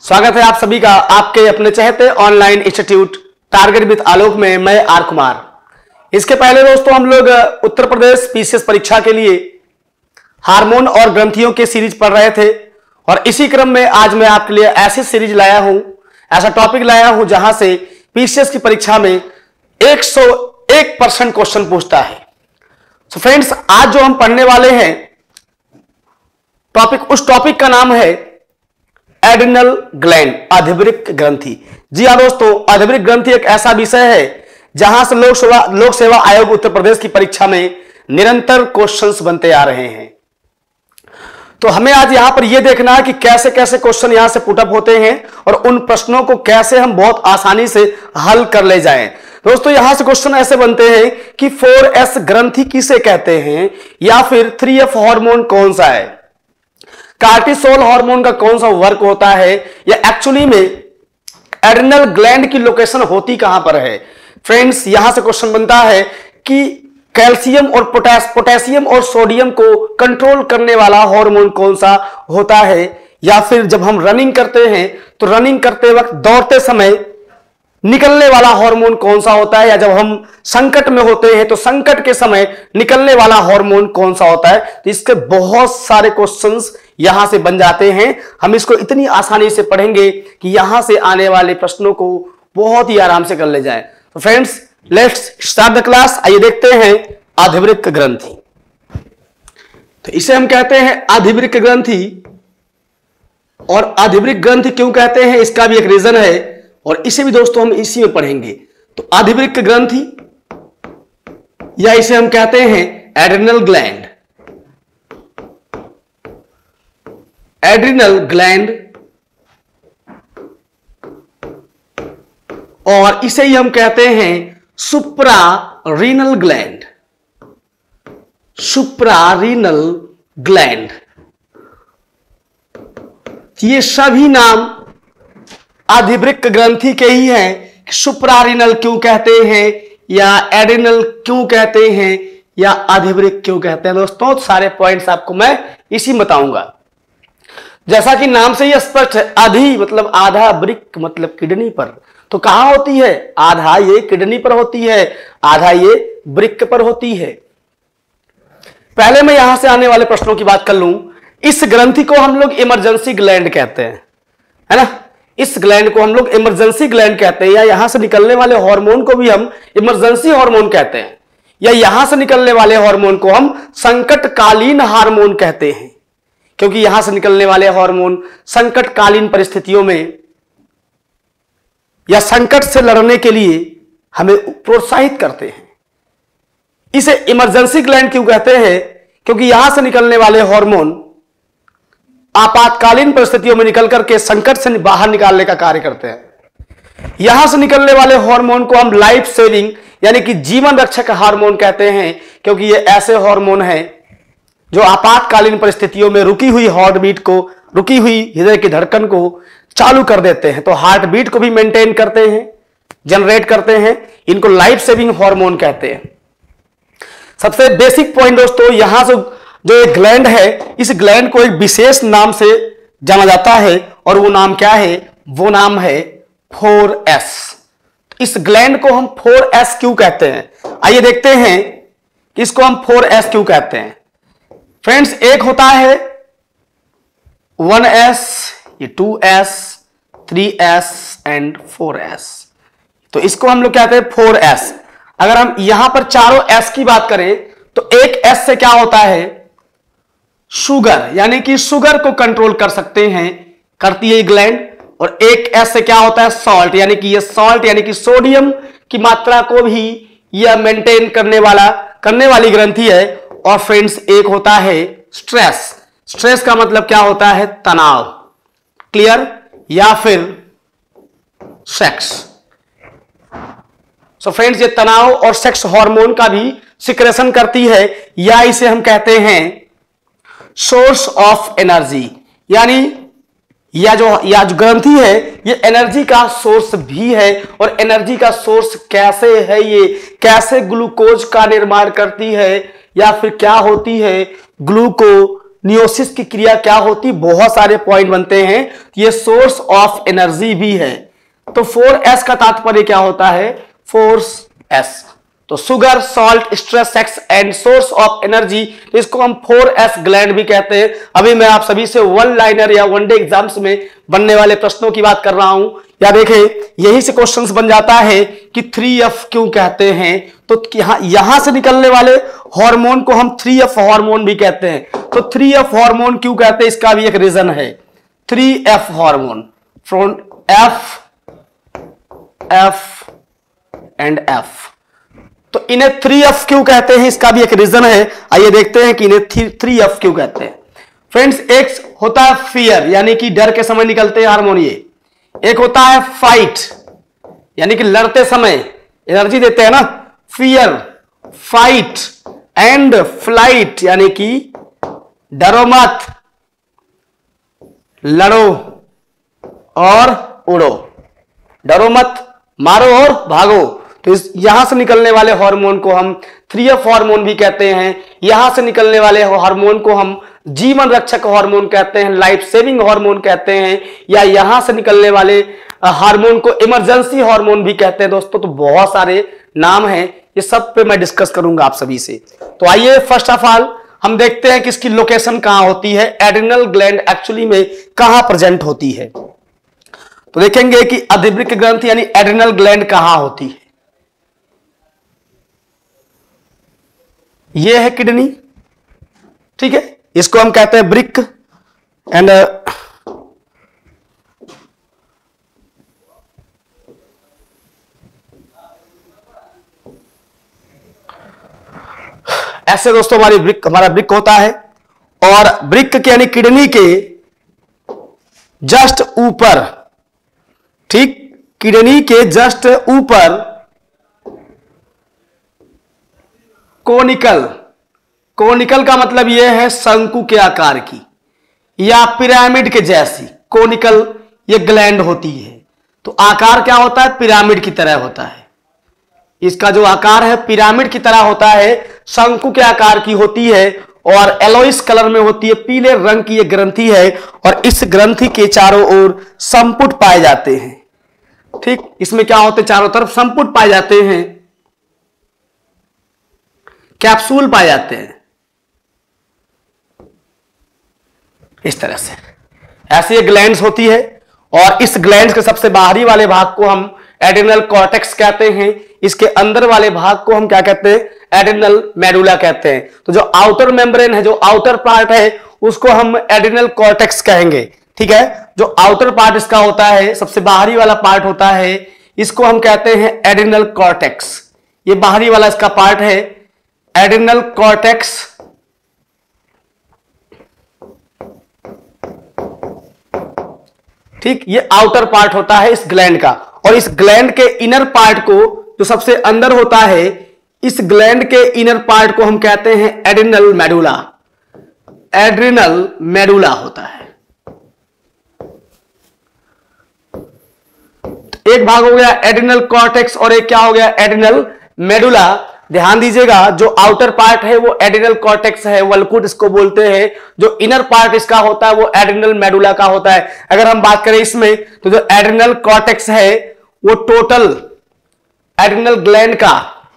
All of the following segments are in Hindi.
स्वागत है आप सभी का आपके अपने चहेते online institute target with Alok में। मैं आर कुमार। इसके पहले दोस्तों हम लोग उत्तर प्रदेश पीसीएस परीक्षा के लिए हार्मोन और ग्रंथियों के सीरीज पढ़ रहे थे और इसी क्रम में आज मैं आपके लिए ऐसी सीरीज लाया हूं, ऐसा टॉपिक लाया हूं जहां से पीसीएस की परीक्षा में 101% क्वेश्चन पूछता है। तो फ्रेंड्स, आज जो हम पढ़ने वाले हैं टॉपिक, उस टॉपिक का नाम है एड्रिनल ग्लैंड, आधिवृक्क ग्रंथि। जी हाँ दोस्तों, आधिवृक्क ग्रंथि एक ऐसा विषय है जहां से लोक सेवा आयोग उत्तर प्रदेश की परीक्षा में निरंतर क्वेश्चंस बनते आ रहे हैं। तो हमें आज यहां पर यह देखना है कि कैसे कैसे क्वेश्चन यहां से पुटअप होते हैं और उन प्रश्नों को कैसे हम बहुत आसानी से हल कर ले जाएं। दोस्तों, यहां से क्वेश्चन ऐसे बनते हैं कि 4S ग्रंथि किसे कहते हैं, या फिर 3F हार्मोन कौन सा है, कार्टिसोल हार्मोन का कौन सा वर्क होता है, या एक्चुअली में एड्रिनल ग्लैंड की लोकेशन होती कहां पर है। फ्रेंड्स, यहां से क्वेश्चन बनता है कि कैल्शियम और पोटेशियम और सोडियम को कंट्रोल करने वाला हार्मोन कौन सा होता है, या फिर जब हम रनिंग करते हैं तो रनिंग करते वक्त दौड़ते समय निकलने वाला हार्मोन कौन सा होता है, या जब हम संकट में होते हैं तो संकट के समय निकलने वाला हार्मोन कौन सा होता है। तो इसके बहुत सारे क्वेश्चंस यहां से बन जाते हैं। हम इसको इतनी आसानी से पढ़ेंगे कि यहां से आने वाले प्रश्नों को बहुत ही आराम से कर ले जाएं। तो friends, let's start the class. आइए देखते हैं आधिवृक्क ग्रंथि। तो इसे हम कहते हैं आधिवृक्क ग्रंथि, और आधिवृक्क ग्रंथि क्यों कहते हैं इसका भी एक रीजन है और इसे भी दोस्तों हम इसी में पढ़ेंगे। तो आधिवृक्क ग्रंथि, या इसे हम कहते हैं एड्रिनल ग्लैंड, एड्रिनल ग्लैंड, और इसे ही हम कहते हैं सुप्रारीनल ग्लैंड, सुप्रारीनल ग्लैंड। ये सभी नाम आधिवृक्क ग्रंथि के ही हैं। सुप्रारीनल क्यों कहते हैं, या एड्रिनल क्यों कहते हैं, या आधिवृक्क क्यों कहते हैं, दोस्तों सारे पॉइंट्स आपको मैं इसी बताऊंगा। जैसा कि नाम से ही स्पष्ट है, आधि मतलब आधा, वृक्क मतलब किडनी पर। तो कहां होती है, आधा ये किडनी पर होती है, आधा ये वृक्क पर होती है। पहले मैं यहां से आने वाले प्रश्नों की बात कर लूं। इस ग्रंथि को हम लोग इमरजेंसी ग्लैंड कहते हैं, है ना। इस ग्लैंड को हम लोग इमरजेंसी ग्लैंड कहते हैं, या यहां से निकलने वाले हार्मोन को भी हम इमरजेंसी हार्मोन कहते हैं, या यहां से निकलने वाले हार्मोन को हम संकटकालीन हार्मोन कहते हैं, क्योंकि यहां से निकलने वाले हार्मोन संकटकालीन परिस्थितियों में या संकट से लड़ने के लिए हमें प्रोत्साहित करते हैं। इसे इमरजेंसी ग्लैंड क्यों कहते हैं, क्योंकि यहां से निकलने वाले हार्मोन आपातकालीन परिस्थितियों में निकल करके संकट से बाहर निकालने का कार्य करते हैं। यहां से निकलने वाले हार्मोन को हम लाइफ सेविंग यानी कि जीवन रक्षक हार्मोन कहते हैं, क्योंकि ये ऐसे हार्मोन हैं जो आपातकालीन परिस्थितियों में रुकी हुई हार्ट बीट को, रुकी हुई हृदय की धड़कन को चालू कर देते हैं। तो हार्ट बीट को भी मेंटेन करते हैं, जनरेट करते हैं। इनको लाइफ सेविंग हार्मोन कहते हैं। सबसे बेसिक पॉइंट दोस्तों, यहां से जो एक ग्लैंड है, इस ग्लैंड को एक विशेष नाम से जाना जाता है, और वो नाम क्या है, वो नाम है 4S। इस ग्लैंड को हम 4S क्यों कहते हैं, आइए देखते हैं कि इसको हम 4S क्यों कहते हैं। फ्रेंड्स, एक होता है 1S, ये 2S, 3S एंड 4S। तो इसको हम लोग कहते हैं 4S। अगर हम यहां पर चारों S की बात करें तो एक S से क्या होता है, शुगर, यानी कि शुगर को कंट्रोल कर सकते हैं, करती है ग्लैंड। और एक S से क्या होता है, सॉल्ट, यानी कि ये सॉल्ट यानी कि सोडियम की मात्रा को भी यह मेंटेन करने वाली ग्रंथि है। और फ्रेंड्स, एक होता है स्ट्रेस। स्ट्रेस का मतलब क्या होता है, तनाव, क्लियर, या फिर सेक्स। सो फ्रेंड्स, ये तनाव और सेक्स हार्मोन का भी सिक्रेशन करती है, या इसे हम कहते हैं सोर्स ऑफ एनर्जी, यानी या जो ग्रंथि है ये एनर्जी का सोर्स भी है। और एनर्जी का सोर्स कैसे है, ये कैसे ग्लूकोज का निर्माण करती है, या फिर क्या होती है, नियोसिस की क्रिया क्या होती, बहुत सारे पॉइंट बनते हैं। ये सोर्स ऑफ एनर्जी भी है। तो 4S का तात्पर्य क्या होता है, फोर्स एस। तो sugar, salt, stress, sex and source of energy, तो इसको हम 4S ग्लैंड भी कहते हैं। अभी मैं आप सभी से वन लाइनर या वनडे एग्जाम्स में बनने वाले प्रश्नों की बात कर रहा हूं। या देखें, यही से क्वेश्चंस बन जाता है कि 3F क्यों कहते हैं। तो यहां से निकलने वाले हार्मोन को हम 3F हार्मोन भी कहते हैं। तो 3F हार्मोन क्यों कहते हैं, इसका भी एक रीजन है। 3F hormone, from F and F, तो इन्हें 3F क्यों कहते हैं, इसका भी एक रीजन है। आइए देखते हैं कि इन्हें 3F क्यों कहते हैं। फ्रेंड्स, एक होता है फियर, यानी कि डर के समय निकलते हैं हार्मोन ये। एक होता है फाइट, यानी कि लड़ते समय एनर्जी देते हैं ना, फियर, फाइट एंड फ्लाइट, यानी कि डरो मत, लड़ो और उड़ो। डरो मत, मारो और भागो। तो यहां से निकलने वाले हार्मोन को हम 3F हार्मोन भी कहते हैं। यहां से निकलने वाले हार्मोन को हम जीवन रक्षक हार्मोन कहते हैं, लाइफ सेविंग हार्मोन कहते हैं, या यहां से निकलने वाले हार्मोन को इमरजेंसी हार्मोन भी कहते हैं। दोस्तों, तो बहुत सारे नाम हैं, ये सब पे मैं डिस्कस करूंगा आप सभी से। तो आइए फर्स्ट ऑफ ऑल हम देखते हैं कि इसकी लोकेशन कहां होती है, एड्रिनल ग्लैंड एक्चुअली में कहां प्रेजेंट होती है। तो देखेंगे कि अधिवृक्क ग्रंथि यानी एड्रिनल ग्लैंड कहां होती है। यह है किडनी, ठीक है, इसको हम कहते हैं वृक्क। एंड ऐसे दोस्तों हमारा वृक्क होता है। और वृक्क के यानी किडनी के जस्ट ऊपर, ठीक, किडनी के जस्ट ऊपर कोनिकल, कोनिकल का मतलब यह है शंकु के आकार की या पिरामिड के जैसी कोनिकल ये ग्लैंड होती है। तो आकार क्या होता है, पिरामिड की तरह होता है। इसका जो आकार है पिरामिड की तरह होता है, शंकु के आकार की होती है और एलोइस कलर में होती है, पीले रंग की ये ग्रंथि है। और इस ग्रंथि के चारों ओर संपुट पाए जाते हैं, ठीक, इसमें क्या होते हैं, चारों तरफ संपुट पाए जाते हैं, कैप्सूल पाए जाते हैं, इस तरह से ऐसी ये ग्लैंड्स होती है। और इस ग्लैंड्स के सबसे बाहरी वाले भाग को हम एड्रिनल कॉर्टेक्स कहते हैं। इसके अंदर वाले भाग को हम क्या कहते हैं, एड्रिनल मेडुला कहते हैं। तो जो आउटर मेम्ब्रेन है, जो आउटर पार्ट है, उसको हम एड्रिनल कॉर्टेक्स कहेंगे, ठीक है। जो आउटर पार्ट इसका होता है, सबसे बाहरी वाला पार्ट होता है, इसको हम कहते हैं एड्रिनल कॉर्टेक्स। ये बाहरी वाला इसका पार्ट है एड्रिनल कॉर्टेक्स। ठीक, ये आउटर पार्ट होता है इस ग्लैंड का। और इस ग्लैंड के इनर पार्ट को, जो सबसे अंदर होता है, इस ग्लैंड के इनर पार्ट को हम कहते हैं एड्रिनल मेडुला। एड्रिनल मेडुला होता है। एक भाग हो गया एड्रिनल कॉर्टेक्स और एक क्या हो गया, एड्रिनल मेडुला। ध्यान दीजिएगा, जो आउटर पार्ट है वो एड्रिनल कॉर्टेक्स है, वल्कुट इसको बोलते हैं। जो इनर पार्ट इसका होता है वो एड्रिनल मेडुला का होता है। अगर हम बात करें इसमें, तो जो एड्रिनल कॉर्टेक्स है वो टोटल एड्रिनल ग्लैंड का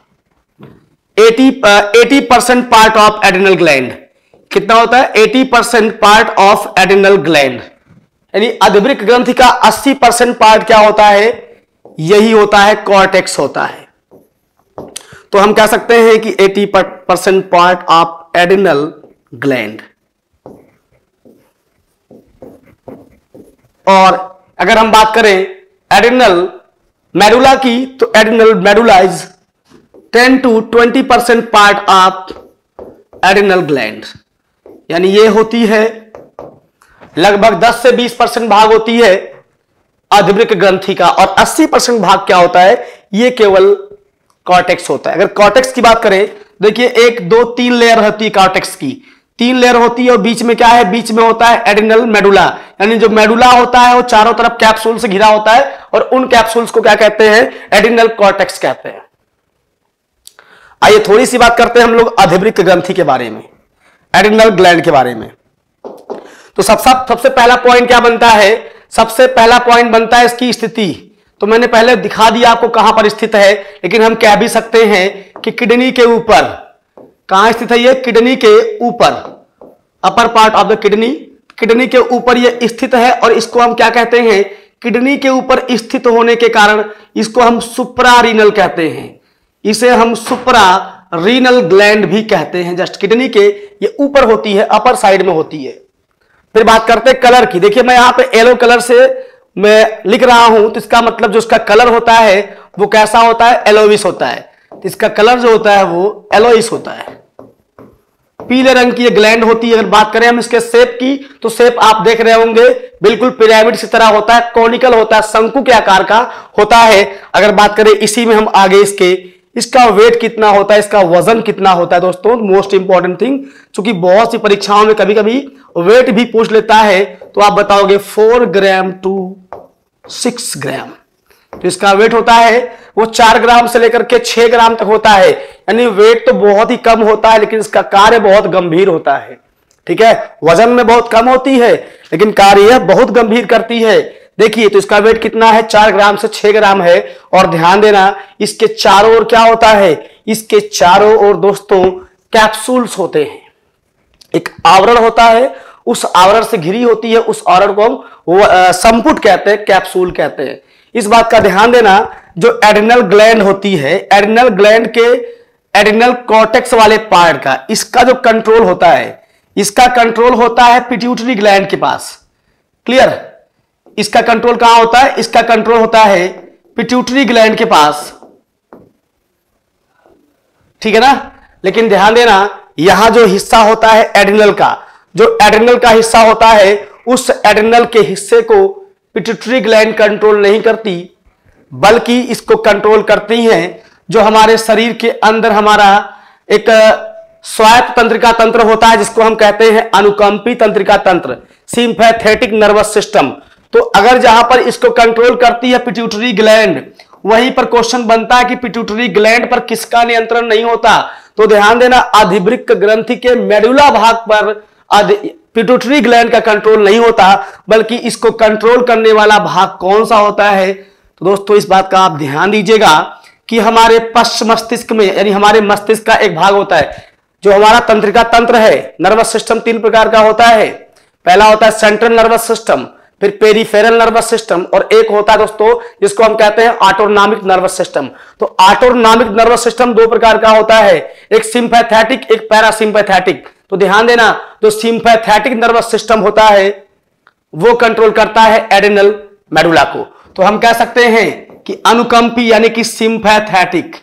80% पार्ट ऑफ एड्रिनल ग्लैंड। कितना होता है, 80% पार्ट ऑफ एड्रिनल ग्लैंड। यानी अधिवृक्क ग्रंथि का 80% पार्ट क्या होता है, यही होता है, कॉर्टेक्स होता है। तो हम कह सकते हैं कि 80% पार्ट ऑफ एड्रिनल ग्लैंड। और अगर हम बात करें एड्रिनल मेडुला की, तो adrenal medulla is 10 to 20% part of adrenal gland. यानी ये होती है लगभग 10 से 20% भाग होती है अधिवृक्क ग्रंथि का, और 80% भाग क्या होता है, ये केवल कॉर्टेक्स होता है। अगर कॉर्टेक्स की बात करें, देखिए 1 2 3 लेयर होती है कॉर्टेक्स की, 3 लेयर होती है। और बीच में क्या है, बीच में होता है एड्रिनल मेडुला। यानी जो मेडुला होता है वो चारों तरफ कैप्सूल से घिरा होता है, और उन कैप्सूल्स को क्या कहते हैं, एड्रिनल कॉर्टेक्स कहते हैं। आइए थोड़ी सी बात करते हैं हम लोग अधिवृक्क ग्रंथि के बारे में, एड्रिनल ग्लैंड के बारे में। तो सबसे पहला पॉइंट क्या बनता है? सबसे पहला पॉइंट बनता है इसकी स्थिति। तो मैंने पहले दिखा दिया आपको कहां पर स्थित है, लेकिन हम कह भी सकते हैं कि किडनी के ऊपर। कहां स्थित है ये? किडनी के ऊपर, upper part of the kidney, kidney के ऊपर ये स्थित है। और इसको हम क्या कहते हैं? किडनी के ऊपर स्थित होने के कारण इसको हम सुप्रारीनल कहते हैं। इसे हम सुप्रारीनल ग्लैंड भी कहते हैं। जस्ट किडनी के ये ऊपर होती है, अपर साइड में होती है। फिर बात करते हैं कलर की। देखिए मैं यहां पे येलो कलर से मैं लिख रहा हूं, तो इसका मतलब जो इसका कलर होता है वो कैसा होता है? येलोविश होता है। तो इसका कलर जो होता है वो येलोइश होता है। पीले रंग की ये ग्लैंड होती है। अगर बात करें हम इसके शेप की, तो शेप आप देख रहे होंगे बिल्कुल पिरामिड की तरह होता है, कॉनिकल होता है, शंकु के आकार का होता है। अगर बात करें इसी में हम आगे इसका वेट कितना होता है, इसका वजन कितना होता है दोस्तों, मोस्ट इंपॉर्टेंट थिंग, क्योंकि बहुत सी परीक्षाओं में कभी कभी वेट भी पूछ लेता है, तो आप बताओगे 4 ग्राम टू 6 ग्राम। तो इसका वेट होता है वो 4 ग्राम से लेकर के 6 ग्राम तक होता है। यानी वेट तो बहुत ही कम होता है, लेकिन इसका कार्य बहुत गंभीर होता है। ठीक है, वजन में बहुत कम होती है, लेकिन कार्य बहुत गंभीर करती है। देखिए तो इसका वेट कितना है? 4 ग्राम से 6 ग्राम है। और ध्यान देना, इसके चारों ओर क्या होता है? इसके चारों ओर दोस्तों कैप्सूल्स होते हैं। एक आवरण होता है, उस आवरण से घिरी होती है, उस आवरण को हम संपुट कहते हैं, कैप्सूल कहते हैं। इस बात का ध्यान देना, जो एड्रिनल ग्लैंड होती है, एड्रिनल ग्लैंड के एड्रिनल कॉर्टेक्स वाले पार्ट का, इसका जो कंट्रोल होता है, इसका कंट्रोल होता है पिट्यूटरी ग्लैंड के पास। क्लियर? इसका कंट्रोल कहां होता है? इसका कंट्रोल होता है पिट्यूटरी ग्लैंड के पास। ठीक है ना? लेकिन ध्यान देना, यहां जो हिस्सा होता है एड्रिनल का, जो एड्रिनल का हिस्सा होता है, उस एड्रिनल के हिस्से को पिट्यूटरी ग्लैंड कंट्रोल नहीं करती, बल्कि इसको कंट्रोल करती हैं जो हमारे शरीर के अंदर हमारा एक स्वायत्त तंत्रिका तंत्र होता है, जिसको हम कहते हैं अनुकंपी तंत्रिका तंत्र, सिंपैथेटिक नर्वस सिस्टम। तो अगर जहां पर इसको कंट्रोल करती है पिट्यूटरी ग्लैंड, वहीं पर क्वेश्चन बनता है कि पिट्यूटरी ग्लैंड पर किसका नियंत्रण नहीं होता? तो ध्यान देना, अधिवृक्क ग्रंथि के मेडुला भाग पर पिट्यूटरी ग्लैंड का कंट्रोल नहीं होता, बल्कि इसको कंट्रोल करने वाला भाग कौन सा होता है? तो दोस्तों इस बात का आप ध्यान दीजिएगा कि हमारे पश्च मस्तिष्क में, यानी हमारे मस्तिष्क का एक भाग होता है, जो हमारा तंत्रिका तंत्र है, नर्वस सिस्टम 3 प्रकार का होता है। पहला होता है सेंट्रल नर्वस सिस्टम, फिर पेरिफेरल नर्वस सिस्टम, और एक होता है दोस्तों जिसको हम कहते हैं ऑटोनॉमिक नर्वस सिस्टम। तो ऑटोनॉमिक नर्वस सिस्टम 2 प्रकार का होता है, एक सिंपैथेटिक, एक पैरासिम्पैथेटिक। तो ध्यान देना, जो सिंपैथेटिक नर्वस सिस्टम होता है वो कंट्रोल करता है एड्रिनल मेडुला को। तो हम कह सकते हैं कि अनुकंपी यानी कि सिंपैथेटिक,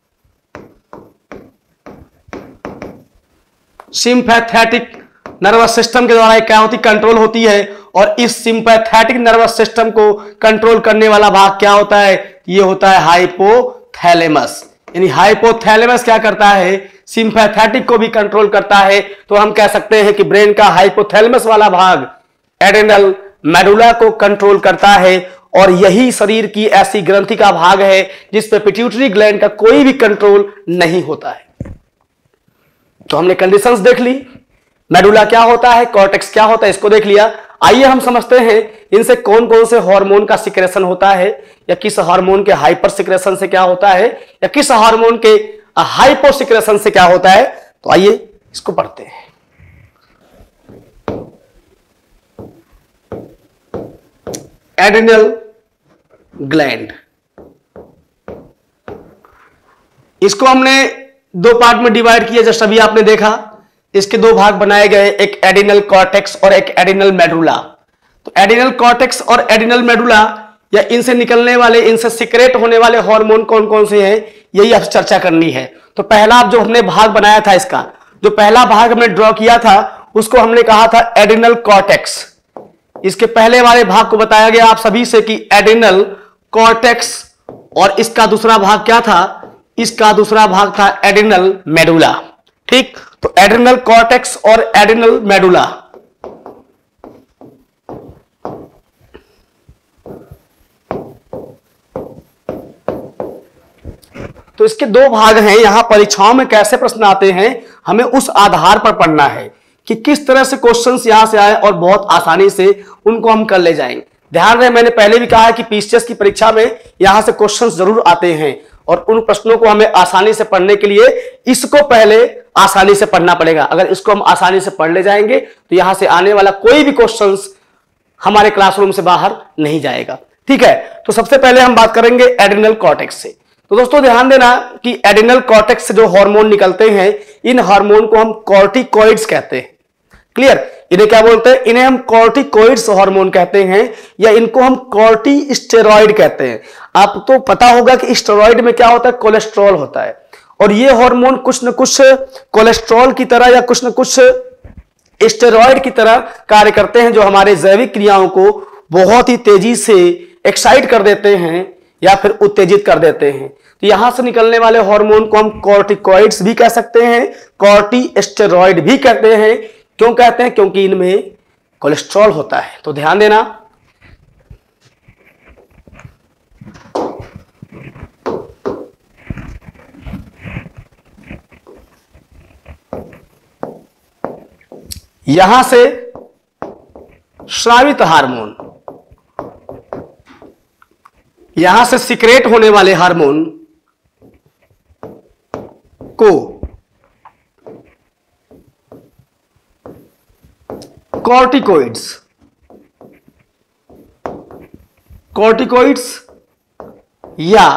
सिंपैथेटिक नर्वस सिस्टम के द्वारा क्या होती? कंट्रोल होती है। और इस सिंपैथेटिक नर्वस सिस्टम को कंट्रोल करने वाला भाग क्या होता है? ये होता है हाइपोथैलेमस। यानी हाइपोथैलेमस क्या करता है? सिंपैथेटिक को भी कंट्रोल करता है। तो हम कह सकते हैं कि ब्रेन का हाइपोथैलेमस वाला भाग एड्रिनल मेडुला को कंट्रोल करता है। और यही शरीर की ऐसी ग्रंथि का भाग है जिस पे पिट्यूटरी ग्लैंड का कोई भी कंट्रोल नहीं होता है। तो हमने कंडीशंस देख ली, मेडुला क्या होता है, कॉर्टेक्स क्या होता है, इसको देख लिया। आइए हम समझते हैं इनसे कौन कौन से हार्मोन का सिक्रेशन होता है, या किस हार्मोन के हाइपर सिक्रेशन से क्या होता है, या किस हार्मोन के हाइपो सिक्रेशन से क्या होता है। तो आइए इसको पढ़ते हैं। एड्रिनल ग्लैंड, इसको हमने 2 पार्ट में डिवाइड किया, जस्ट अभी आपने देखा। इसके 2 भाग बनाए गए, एक एड्रिनल कॉर्टेक्स और एक एड्रिनल मेडुला। तो एड्रिनल कॉर्टेक्स और एड्रिनल मेडुला, या इनसे निकलने वाले, इनसे सिक्रेट होने वाले हार्मोन कौन कौन से हैं, यही अब चर्चा करनी है। तो पहला जो हमने भाग बनाया था, इसका जो पहला भाग हमने ड्रॉ किया था, उसको हमने कहा था एड्रिनल कॉर्टेक्स। इसके पहले वाले भाग को बताया गया आप सभी से कि एड्रिनल कॉर्टेक्स, और इसका दूसरा भाग क्या था? इसका दूसरा भाग था एड्रिनल मेडुला। ठीक, तो एड्रिनल कॉर्टेक्स और एड्रिनल मेडुला। तो इसके 2 भाग हैं। यहां परीक्षाओं में कैसे प्रश्न आते हैं, हमें उस आधार पर पढ़ना है कि किस तरह से क्वेश्चंस यहां से आए और बहुत आसानी से उनको हम कर ले जाएंगे। ध्यान रहे, मैंने पहले भी कहा है कि पीसीएस की परीक्षा में यहां से क्वेश्चंस जरूर आते हैं और उन प्रश्नों को हमें आसानी से पढ़ने के लिए इसको पहले आसानी से पढ़ना पड़ेगा। अगर इसको हम आसानी से पढ़ ले जाएंगे तो यहां से आने वाला कोई भी क्वेश्चंस हमारे क्लासरूम से बाहर नहीं जाएगा। ठीक है, तो सबसे पहले हम बात करेंगे एड्रिनल कॉर्टेक्स से। तो दोस्तों ध्यान देना कि एड्रिनल कॉर्टेक्स से जो हार्मोन निकलते हैं, इन हार्मोन को हम कॉर्टिकॉइड्स कहते हैं। क्लियर, इन्हें क्या बोलते हैं? इन्हें हम कॉर्टिकॉइड्स हार्मोन कहते हैं या इनको हम कॉर्टिस्टेरॉइड कहते हैं। आपको पता होगा कि स्टेरॉइड में क्या होता है? कोलेस्ट्रॉल होता है, और ये हार्मोन कुछ न कुछ कोलेस्ट्रॉल की तरह या कुछ न कुछ स्टेरॉइड की तरह कार्य करते हैं, जो हमारे जैविक क्रियाओं को बहुत ही तेजी से एक्साइट कर देते हैं या फिर उत्तेजित कर देते हैं। तो यहां से निकलने वाले हार्मोन को हम कॉर्टिकॉइड्स भी कह सकते हैं, कॉर्टिस्टेरॉइड भी कहते हैं। क्यों कहते हैं? क्योंकि इनमें कोलेस्ट्रॉल होता है। तो ध्यान देना, यहां से स्रावित हार्मोन, यहां से सिक्रेट होने वाले हार्मोन को कॉर्टिकॉइड्स या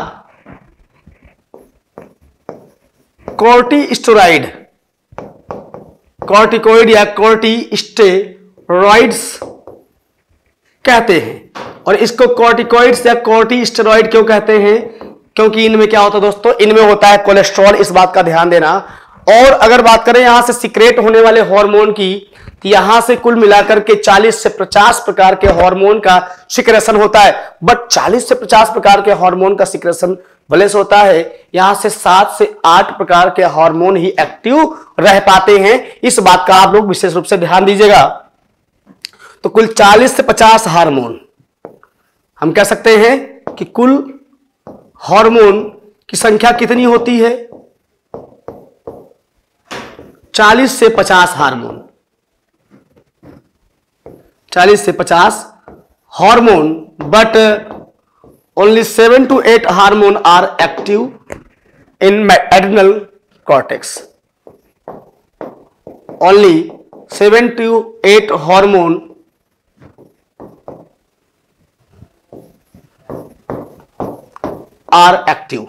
कॉर्टिस्टेरॉइड, कॉर्टिकॉइड या कॉर्टिस्टेरॉइड्स कहते हैं। और इसको कॉर्टिकॉइड्स या कॉर्टिस्टेरॉइड क्यों कहते हैं? क्योंकि इनमें क्या होता है दोस्तों? इनमें होता है कोलेस्ट्रॉल, इस बात का ध्यान देना। और अगर बात करें यहां से सिक्रेट होने वाले हार्मोन की, तो यहां से कुल मिलाकर के 40 से 50 प्रकार के हार्मोन का सिक्रेशन होता है। बट 40 से 50 प्रकार के हार्मोन का सिक्रेशन भले से होता है, यहां से 7 से 8 प्रकार के हार्मोन ही एक्टिव रह पाते हैं। इस बात का आप लोग विशेष रूप से ध्यान दीजिएगा। तो कुल 40 से 50 हार्मोन, हम कह सकते हैं कि कुल हार्मोन की संख्या कितनी होती है? 40 से 50 हार्मोन, 40 से 50 hormone, but only 7 to 8 hormone are active in adrenal cortex. Only 7 to 8 hormone are active.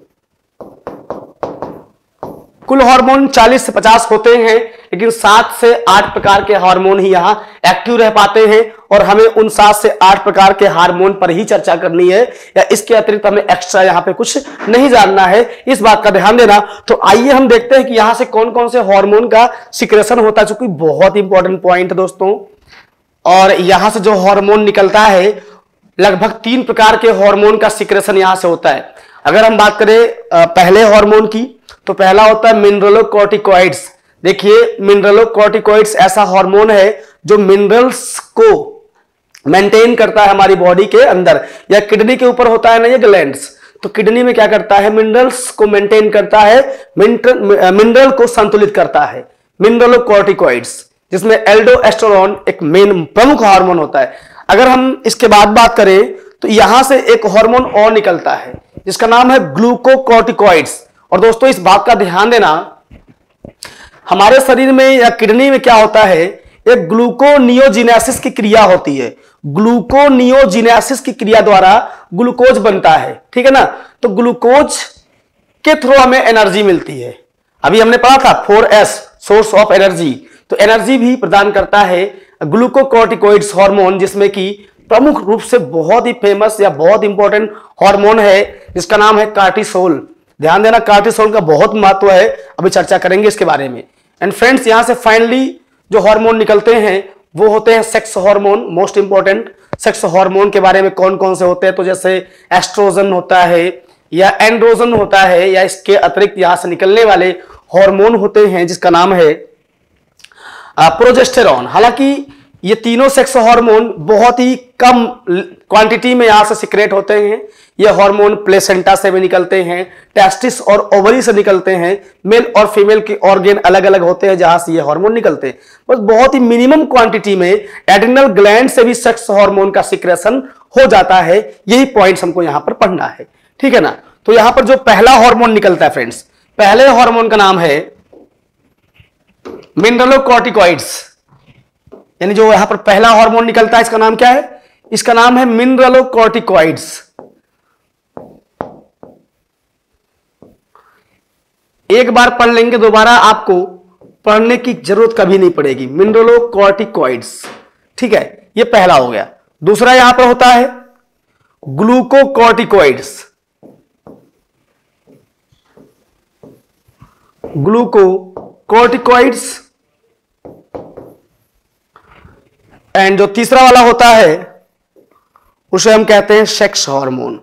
कुल हार्मोन 40 से 50 होते हैं, लेकिन 7 से 8 प्रकार के हार्मोन ही यहां एक्टिव रह पाते हैं। और हमें उन 7 से 8 प्रकार के हार्मोन पर ही चर्चा करनी है, या इसके अतिरिक्त हमें एक्स्ट्रा यहां पे कुछ नहीं जानना है, इस बात का ध्यान देना। तो आइए हम देखते हैं कि यहां से कौन कौन से हार्मोन का सिक्रेशन होता है, जो कि बहुत इंपॉर्टेंट पॉइंट है दोस्तों। और यहां से जो हार्मोन निकलता है, लगभग 3 प्रकार के हार्मोन का सिक्रेशन यहां से होता है। अगर हम बात करें पहले हार्मोन की, तो पहला होता है मिनरलोकॉर्टिकॉइड्स। देखिए, मिनरलोकॉर्टिकॉइड्स ऐसा हार्मोन है जो मिनरल्स को मेंटेन करता है हमारी बॉडी के अंदर, या किडनी के ऊपर होता है ना ये ग्लैंड्स, तो किडनी में क्या करता है? मिनरल्स को मेंटेन करता है, मिनरल को संतुलित करता है। मिनरलोकॉर्टिकॉइड्स, जिसमें एल्डोस्टेरोन एक मेन प्रमुख हार्मोन होता है। अगर हम इसके बाद बात करें, तो यहां से एक हार्मोन और निकलता है जिसका नाम है ग्लूकोकॉर्टिकॉइड्स। और दोस्तों इस बात का ध्यान देना, हमारे शरीर में या किडनी में क्या होता है? एक ग्लूकोनियोजिनेसिस की क्रिया होती है। ग्लूकोनियोजिनेसिस की क्रिया द्वारा ग्लूकोज बनता है, ठीक है ना। तो ग्लूकोज के थ्रू हमें एनर्जी मिलती है। अभी हमने पढ़ा था 4S सोर्स ऑफ एनर्जी, तो एनर्जी भी प्रदान करता है ग्लूकोकॉर्टिकॉइड्स हार्मोन, जिसमें कि प्रमुख रूप से बहुत ही फेमस या बहुत इंपॉर्टेंट हार्मोन है जिसका नाम है कार्टिसोल। ध्यान देना, कार्टिसोल का बहुत महत्व है, अभी चर्चा करेंगे इसके बारे में। एंड फ्रेंड्स, यहां से फाइनली जो हार्मोन निकलते हैं वो होते हैं sex hormone. Most important, sex hormone के बारे में कौन कौन से होते हैं? तो जैसे एस्ट्रोजन होता है या एंड्रोजन होता है, या इसके अतिरिक्त यहां से निकलने वाले हार्मोन होते हैं जिसका नाम है प्रोजेस्टेरॉन। हालांकि ये तीनों सेक्स हार्मोन बहुत ही कम क्वांटिटी में यहां से सिक्रेट होते हैं। ये हार्मोन प्लेसेंटा से भी निकलते हैं, टेस्टिस और ओवरी से निकलते हैं। मेल और फीमेल के ऑर्गन अलग अलग होते हैं जहां से ये हार्मोन निकलते हैं। बस बहुत ही मिनिमम क्वांटिटी में एड्रिनल ग्लैंड से भी सेक्स हार्मोन का सिक्रेशन हो जाता है। यही पॉइंट्स हमको यहां पर पढ़ना है, ठीक है ना। तो यहां पर जो पहला हार्मोन निकलता है फ्रेंड्स, पहले हार्मोन का नाम है मिनरलोकॉर्टिकॉइड्स, यानी जो यहां पर पहला हार्मोन निकलता है इसका नाम क्या है? इसका नाम है मिनरलोकॉर्टिकॉइड्स। एक बार पढ़ लेंगे, दोबारा आपको पढ़ने की जरूरत कभी नहीं पड़ेगी। मिनरलोकॉर्टिकॉइड्स, ठीक है, ये पहला हो गया। दूसरा यहां पर होता है ग्लूकोकॉर्टिकॉइड्स। ग्लूकोकॉर्टिकॉइड्स। एंड जो तीसरा वाला होता है उसे हम कहते हैं सेक्स हार्मोन।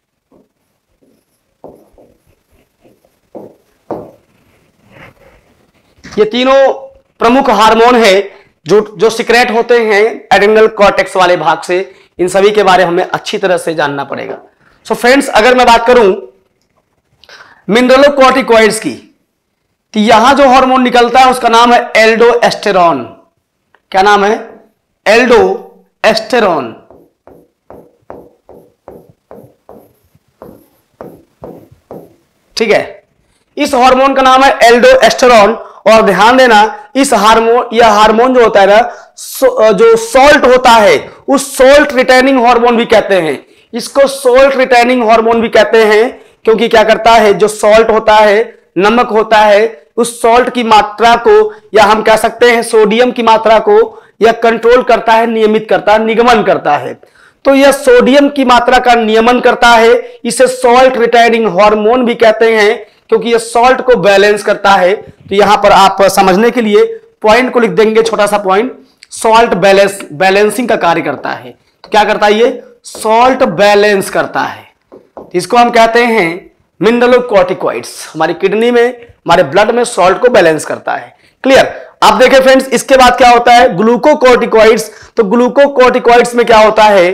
ये तीनों प्रमुख हार्मोन है जो सिक्रेट होते हैं एड्रिनल कॉर्टेक्स वाले भाग से। इन सभी के बारे में हमें अच्छी तरह से जानना पड़ेगा। सो फ्रेंड्स, अगर मैं बात करूं मिनरलोकॉर्टिकॉइड्स की, तो यहां जो हार्मोन निकलता है उसका नाम है एल्डोस्टेरॉन। क्या नाम है? एल्डोस्टेरॉन। ठीक है, इस हार्मोन का नाम है एल्डोस्टेरॉन। और ध्यान देना, इस हार्मोन जो होता है ना, जो सॉल्ट होता है, उस सॉल्ट रिटेनिंग हार्मोन भी कहते हैं। इसको सॉल्ट रिटेनिंग हार्मोन भी कहते हैं क्योंकि क्या करता है, जो सॉल्ट होता है, नमक होता है, उस सॉल्ट की मात्रा को, या हम कह सकते हैं सोडियम की मात्रा को, यह कंट्रोल करता है, नियमित करता है, निगमन करता है। तो यह सोडियम की मात्रा का नियमन करता है। इसे सॉल्ट रिटेनिंग हार्मोन भी कहते हैं क्योंकि यह सॉल्ट को बैलेंस करता है। तो यहां पर आप समझने के लिए पॉइंट को लिख देंगे, छोटा सा पॉइंट, सॉल्ट बैलेंसिंग का कार्य करता है। तो क्या करता है? ये सॉल्ट बैलेंस करता है। इसको हम कहते हैं मिनरलोकॉर्टिकॉइड्स। हमारी किडनी में, हमारे ब्लड में सॉल्ट को बैलेंस करता है। क्लियर? आप देखें फ्रेंड्स, इसके बाद क्या होता है? ग्लूकोकॉर्टिकॉइड्स। तो ग्लूकोकॉर्टिकॉइड्स में क्या होता है?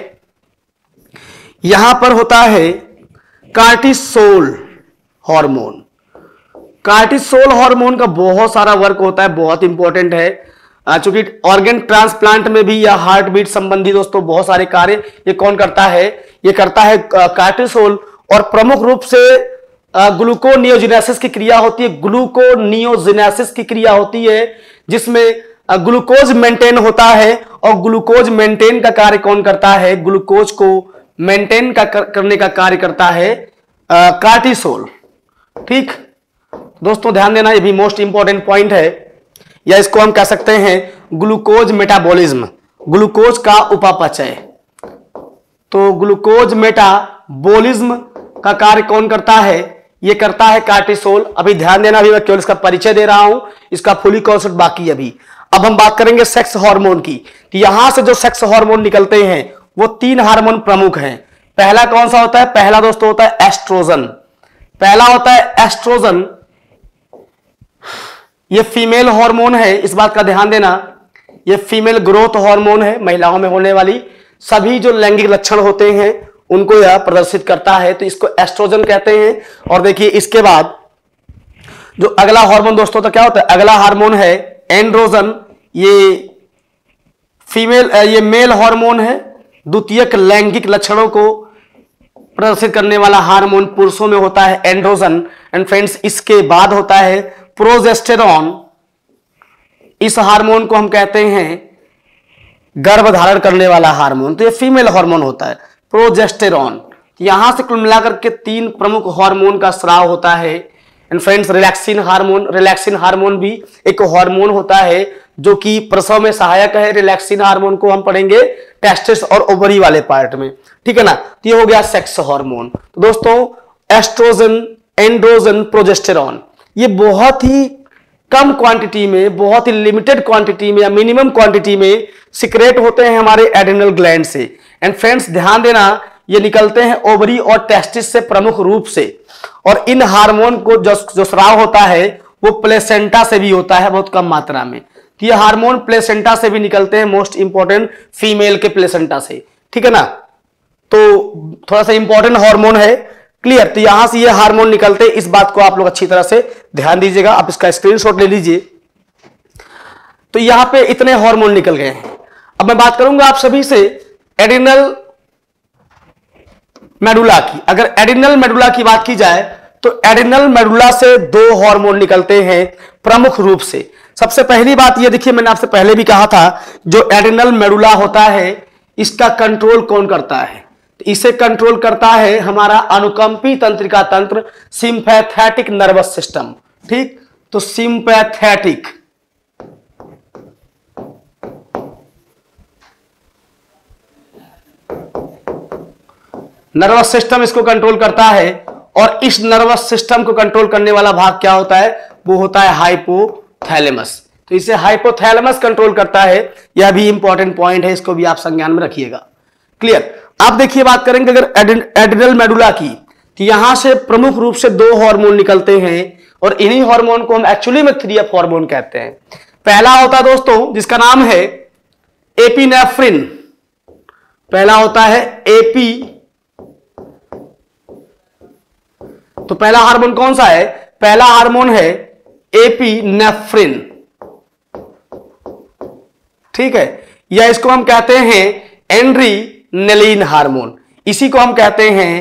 यहां पर होता है कार्टिसोल हार्मोन। कार्टिसोल हार्मोन का बहुत सारा वर्क होता है, बहुत इंपॉर्टेंट है। चूंकि ऑर्गन ट्रांसप्लांट में भी या हार्ट बीट संबंधी दोस्तों बहुत सारे कार्य ये कौन करता है? ये करता है कार्टिसोल। और प्रमुख रूप से ग्लूकोनियोजेनेसिस की क्रिया होती है। ग्लूकोनियोजेनेसिस की क्रिया होती है जिसमें ग्लूकोज मेंटेन होता है। और ग्लूकोज मेंटेन का कार्य कौन करता है? ग्लूकोज को मेंटेन करने का कार्य करता है कार्टिसोल। ठीक दोस्तों, ध्यान देना, ये भी मोस्ट इंपॉर्टेंट पॉइंट है, या इसको हम कह सकते हैं ग्लूकोज मेटाबॉलिज्म, ग्लूकोज का उपापचय। तो ग्लूकोज मेटाबॉलिज्म का कार्य कौन करता है? ये करता है कार्टिसोल। अभी ध्यान देना, अभी मैं केवल इसका परिचय दे रहा हूं, इसका फुली कॉन्सेप्ट बाकी। अभी अब हम बात करेंगे सेक्स हार्मोन की। तो यहां से जो सेक्स हार्मोन निकलते हैं वो 3 हार्मोन प्रमुख हैं। पहला कौन सा होता है? पहला दोस्तों होता है एस्ट्रोजन। पहला होता है एस्ट्रोजन। ये फीमेल हार्मोन है, इस बात का ध्यान देना। ये फीमेल ग्रोथ हार्मोन है, महिलाओं में होने वाली सभी जो लैंगिक लक्षण होते हैं उनको यह प्रदर्शित करता है। तो इसको एस्ट्रोजन कहते हैं। और देखिए इसके बाद जो अगला हार्मोन दोस्तों तो क्या होता है? अगला हार्मोन है एंड्रोजन। ये फीमेल, ये मेल हार्मोन है। द्वितीयक लैंगिक लक्षणों को प्रदर्शित करने वाला हार्मोन पुरुषों में होता है एंड्रोजन। एंड फ्रेंड्स, इसके बाद होता है प्रोजेस्टेरॉन। इस हार्मोन को हम कहते हैं गर्भ धारण करने वाला हार्मोन। तो ये फीमेल हार्मोन होता है प्रोजेस्टेरॉन। यहां से कुल मिलाकर के 3 प्रमुख हार्मोन का स्राव होता है। And friends, relaxin hormone, relaxin hormone भी एक हार्मोन होता है जो कि प्रसव में सहायक है। रिलैक्सिन हार्मोन को हम पढ़ेंगे टेस्टिस और ओवरी वाले पार्ट में, ठीक है ना। तो ये हो गया सेक्स हार्मोन। तो दोस्तों एस्ट्रोजन, एंड्रोजन, प्रोजेस्टेरॉन, ये बहुत ही कम क्वांटिटी में, बहुत ही लिमिटेड क्वांटिटी में या मिनिमम क्वांटिटी में सिक्रेट होते हैं हमारे एड्रिनल ग्लैंड से। एंड फ्रेंड्स, ध्यान देना, ये निकलते हैं ओवरी और टेस्टिस से प्रमुख रूप से। और इन हार्मोन को जो स्राव होता है वो प्लेसेंटा से भी होता है, बहुत कम मात्रा में। तो ये हार्मोन प्लेसेंटा से भी निकलते हैं, मोस्ट इंपॉर्टेंट फीमेल के प्लेसेंटा से, ठीक है ना। तो थोड़ा सा इंपॉर्टेंट हार्मोन है, क्लियर। तो यहां से ये हार्मोन निकलते हैं, इस बात को आप लोग अच्छी तरह से ध्यान दीजिएगा, आप इसका स्क्रीनशॉट ले लीजिए। तो यहां पे इतने हार्मोन निकल गए हैं। अब मैं बात करूंगा आप सभी से एड्रिनल मेडुला की। अगर एड्रिनल मेडुला की बात की जाए तो एड्रिनल मेडुला से दो हार्मोन निकलते हैं प्रमुख रूप से। सबसे पहली बात ये देखिए, मैंने आपसे पहले भी कहा था, जो एड्रिनल मेडुला होता है इसका कंट्रोल कौन करता है? इसे कंट्रोल करता है हमारा अनुकंपी तंत्रिका तंत्र, सिंपैथेटिक नर्वस सिस्टम, ठीक। तो सिंपैथेटिक नर्वस सिस्टम इसको कंट्रोल करता है, और इस नर्वस सिस्टम को कंट्रोल करने वाला भाग क्या होता है? वो होता है हाइपोथैलेमस। तो इसे हाइपोथैलेमस कंट्रोल करता है, यह भी इंपॉर्टेंट पॉइंट है, इसको भी आप संज्ञान में रखिएगा, क्लियर। आप देखिए, बात करेंगे अगर एड्रिनल मेडुला की, तो यहां से प्रमुख रूप से दो हार्मोन निकलते हैं, और इन्हीं हार्मोन को हम एक्चुअली में 3F हार्मोन कहते हैं। पहला होता है दोस्तों जिसका नाम है एपिनेफ्रिन, पहला होता है एपी। तो पहला हार्मोन कौन सा है? पहला हार्मोन है एपिनेफ्रिन, ठीक है, या इसको हम कहते हैं एड्रेनालिन हार्मोन, इसी को हम कहते हैं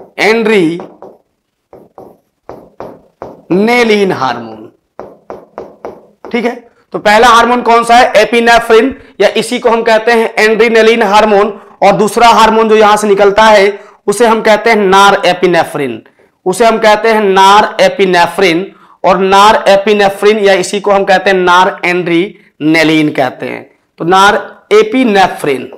एड्रेनालिन हार्मोन, ठीक है। तो पहला हार्मोन कौन सा है? एपिनेफ्रिन, या इसी को हम कहते हैं एड्रेनालिन हार्मोन। और दूसरा हार्मोन जो यहां से निकलता है उसे हम कहते हैं नार एपिनेफ्रिन, उसे हम कहते हैं नार एपिनेफ्रिन, और नार एपिनेफ्रिन या इसी को हम कहते हैं नार एड्रेनालिन कहते हैं। तो नार एपिनेफ्रिन,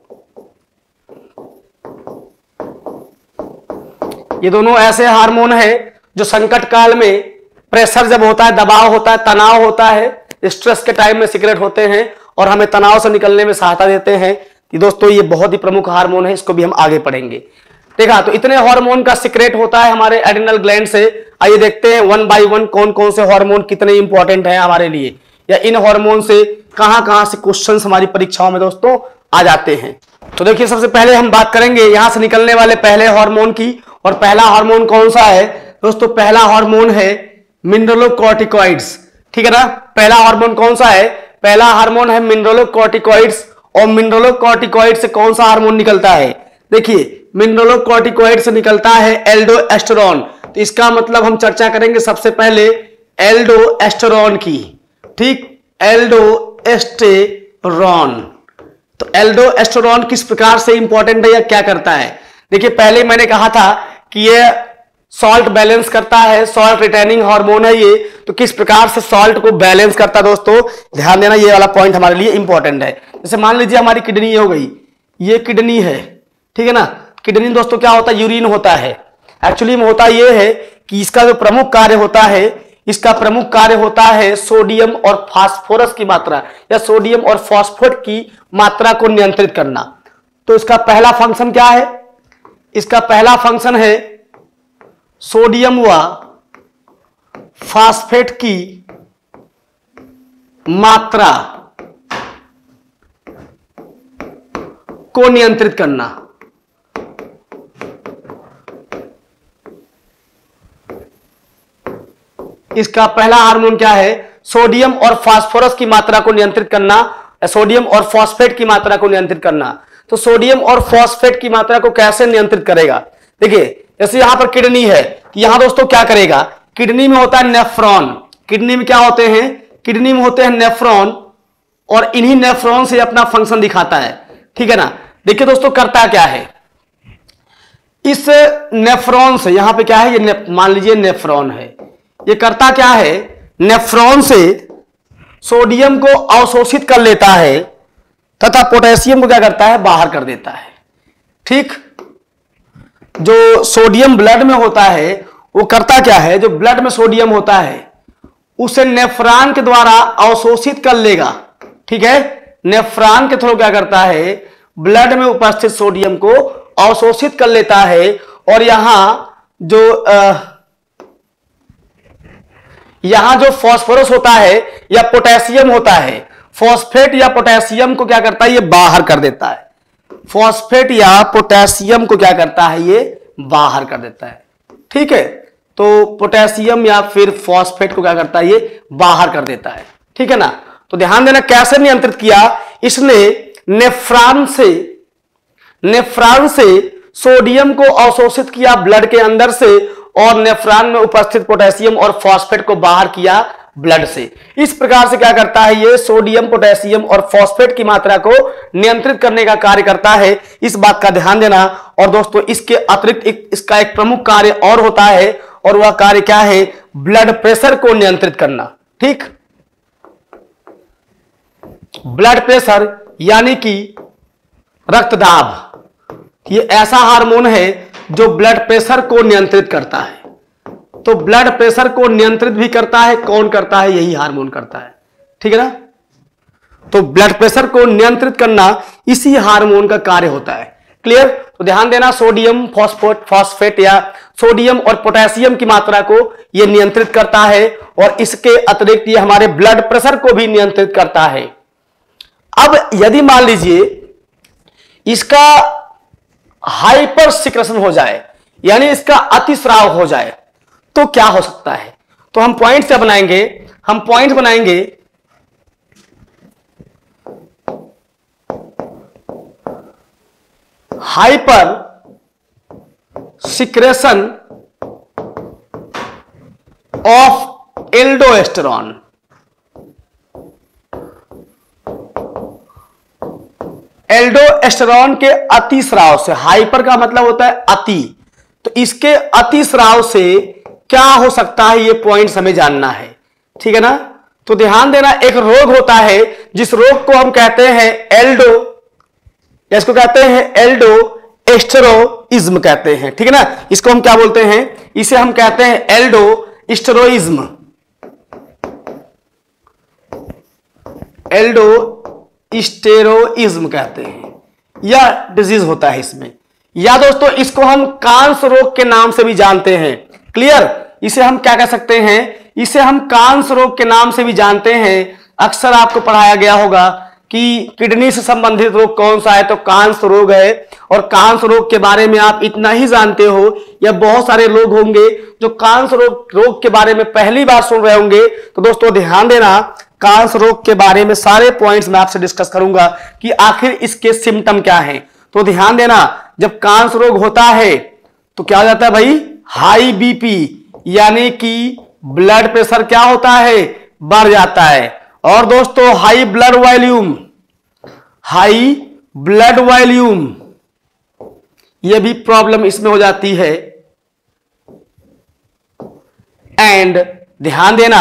ये दोनों ऐसे हार्मोन हैं जो संकट काल में, प्रेशर जब होता है, दबाव होता है, तनाव होता है, स्ट्रेस के टाइम में सीक्रेट होते हैं और हमें तनाव से निकलने में सहायता देते हैं। ये दोस्तों ये बहुत ही प्रमुख हार्मोन है, इसको भी हम आगे पढ़ेंगे। देखा, तो इतने हार्मोन का सीक्रेट होता है हमारे एड्रिनल ग्लैंड से। आइए देखते हैं वन बाय वन कौन कौन से हार्मोन कितने इंपॉर्टेंट हैं हमारे लिए, या इन हार्मोन से कहां से क्वेश्चंस हमारी परीक्षाओं में दोस्तों आ जाते हैं। तो देखिए, सबसे पहले हम बात करेंगे यहां से निकलने वाले पहले हार्मोन की। और पहला हार्मोन कौन सा है दोस्तों? पहला हार्मोन है मिनरलोकॉर्टिकॉइड्स, ठीक है ना। पहला हार्मोन कौन सा है? पहला हार्मोन है मिनरलोकॉर्टिकॉइड्स। और मिनरलोकॉर्टिकॉइड से कौन सा हार्मोन निकलता है? देखिए, मिनरलोकॉर्टिकॉइड से निकलता है एल्डोस्टेरोन। तो इसका मतलब हम चर्चा करेंगे सबसे पहले एल्डोस्टेरोन की, ठीक, एल्डोस्टेरोन। तो एल्डोस्टेरोन किस प्रकार से इंपॉर्टेंट है या क्या करता है? देखिए, पहले मैंने कहा था कि ये सॉल्ट बैलेंस करता है, सॉल्ट रिटेनिंग हार्मोन है ये। तो किस प्रकार से सॉल्ट को बैलेंस करता है दोस्तों, ध्यान देना, ये वाला पॉइंट हमारे लिए इंपॉर्टेंट है। जैसे मान लीजिए हमारी किडनी हो गई, ये किडनी है, ठीक है ना। किडनी दोस्तों क्या होता है? यूरिन होता है। एक्चुअली में होता यह है कि इसका जो प्रमुख कार्य होता है, इसका प्रमुख कार्य होता है सोडियम और फास्फोरस की मात्रा, या सोडियम और फास्फेट की मात्रा को नियंत्रित करना। तो इसका पहला फंक्शन क्या है? इसका पहला फंक्शन है सोडियम व फास्फेट की मात्रा को नियंत्रित करना। इसका पहला हार्मोन क्या है? सोडियम और फास्फोरस की मात्रा को नियंत्रित करना, सोडियम और फास्फेट की मात्रा को नियंत्रित करना। तो सोडियम और फास्फेट की मात्रा को कैसे नियंत्रित करेगा? देखिए, जैसे यहां पर किडनी है, तो यहां दोस्तों क्या करेगा? किडनी में होता है नेफ्रॉन। किडनी में क्या होते हैं? किडनी में होते हैं नेफ्रॉन, और इन्हीं नेफ्रॉन से अपना फंक्शन दिखाता है, ठीक है ना। देखिए दोस्तों, करता क्या है? इस नेफ्रॉन से, यहां पे क्या है? ये मान लीजिए नेफ्रॉन है, ये करता क्या है? नेफ्रॉन से सोडियम को अवशोषित कर लेता है तथा पोटेशियम को क्या करता है? बाहर कर देता है, ठीक। जो सोडियम ब्लड में होता है वो करता क्या है? जो ब्लड में सोडियम होता है उसे नेफ्रॉन के द्वारा अवशोषित कर लेगा, ठीक है। नेफ्रॉन के थ्रू क्या करता है? ब्लड में उपस्थित सोडियम को अवशोषित कर लेता है, और यहां जो फास्फोरस होता है या पोटेशियम होता है, फॉस्फेट या पोटेशियम को क्या करता है, ये बाहर कर देता है। फॉस्फेट या पोटेशियम को क्या करता है, ये बाहर कर देता है। ठीक है, तो पोटेशियम या फिर फॉस्फेट को क्या करता है, ये बाहर कर देता है। ठीक है ना। तो ध्यान देना कैसे नियंत्रित किया, इसने नेफ्रॉन से सोडियम को अवशोषित किया ब्लड के अंदर से, और नेफ्रॉन में उपस्थित पोटेशियम और फॉस्फेट को बाहर किया ब्लड से। इस प्रकार से क्या करता है, ये सोडियम, पोटेशियम और फॉस्फेट की मात्रा को नियंत्रित करने का कार्य करता है। इस बात का ध्यान देना। और दोस्तों इसके अतिरिक्त इसका एक प्रमुख कार्य और होता है, और वह कार्य क्या है, ब्लड प्रेशर को नियंत्रित करना। ठीक, ब्लड प्रेशर यानी कि रक्तदाब, ये ऐसा हार्मोन है जो ब्लड प्रेशर को नियंत्रित करता है। तो ब्लड प्रेशर को नियंत्रित भी करता है, कौन करता है, यही हार्मोन करता है। ठीक है ना। तो ब्लड प्रेशर को नियंत्रित करना इसी हार्मोन का कार्य होता है। क्लियर। तो ध्यान देना, सोडियम फॉस्फेट या सोडियम और पोटेशियम की मात्रा को यह नियंत्रित करता है, और इसके अतिरिक्त ये हमारे ब्लड प्रेशर को भी नियंत्रित करता है। अब यदि मान लीजिए इसका हाइपर सिक्रेशन हो जाए, यानी इसका अतिस्राव हो जाए, तो क्या हो सकता है। तो हम पॉइंट से बनाएंगे, हम पॉइंट बनाएंगे hyper secretion of aldosterone. Aldosterone के अतिस्राव से, हाइपर का मतलब होता है अति, तो इसके अतिस्राव से क्या हो सकता है, ये पॉइंट हमें जानना है। ठीक है ना। तो ध्यान देना, एक रोग होता है जिस रोग को हम कहते हैं इसको कहते हैं एल्डोस्टेरोइज्म कहते हैं। ठीक है ना। इसको हम क्या बोलते हैं, इसे हम कहते हैं एल्डोस्टेरोइज्म। एल्डोस्टेरोइज्म कहते हैं, यह डिजीज होता है इसमें। या दोस्तों इसको हम कांस रोग के नाम से भी जानते हैं। क्लियर। इसे हम क्या कह सकते हैं, इसे हम कांस रोग के नाम से भी जानते हैं। अक्सर आपको पढ़ाया गया होगा कि किडनी से संबंधित रोग कौन सा है, तो कांस रोग है। और कांस रोग के बारे में आप इतना ही जानते हो, या बहुत सारे लोग होंगे जो कांस रोग के बारे में पहली बार सुन रहे होंगे। तो दोस्तों ध्यान देना, कांस रोग के बारे में सारे पॉइंट्स मैं आपसे डिस्कस करूंगा कि आखिर इसके सिम्टम क्या हैं। तो ध्यान देना, जब कांस रोग होता है तो क्या हो जाता है भाई, हाई बीपी, यानी कि ब्लड प्रेशर क्या होता है, बढ़ जाता है। और दोस्तों हाई ब्लड वॉल्यूम, यह भी प्रॉब्लम इसमें हो जाती है। एंड ध्यान देना,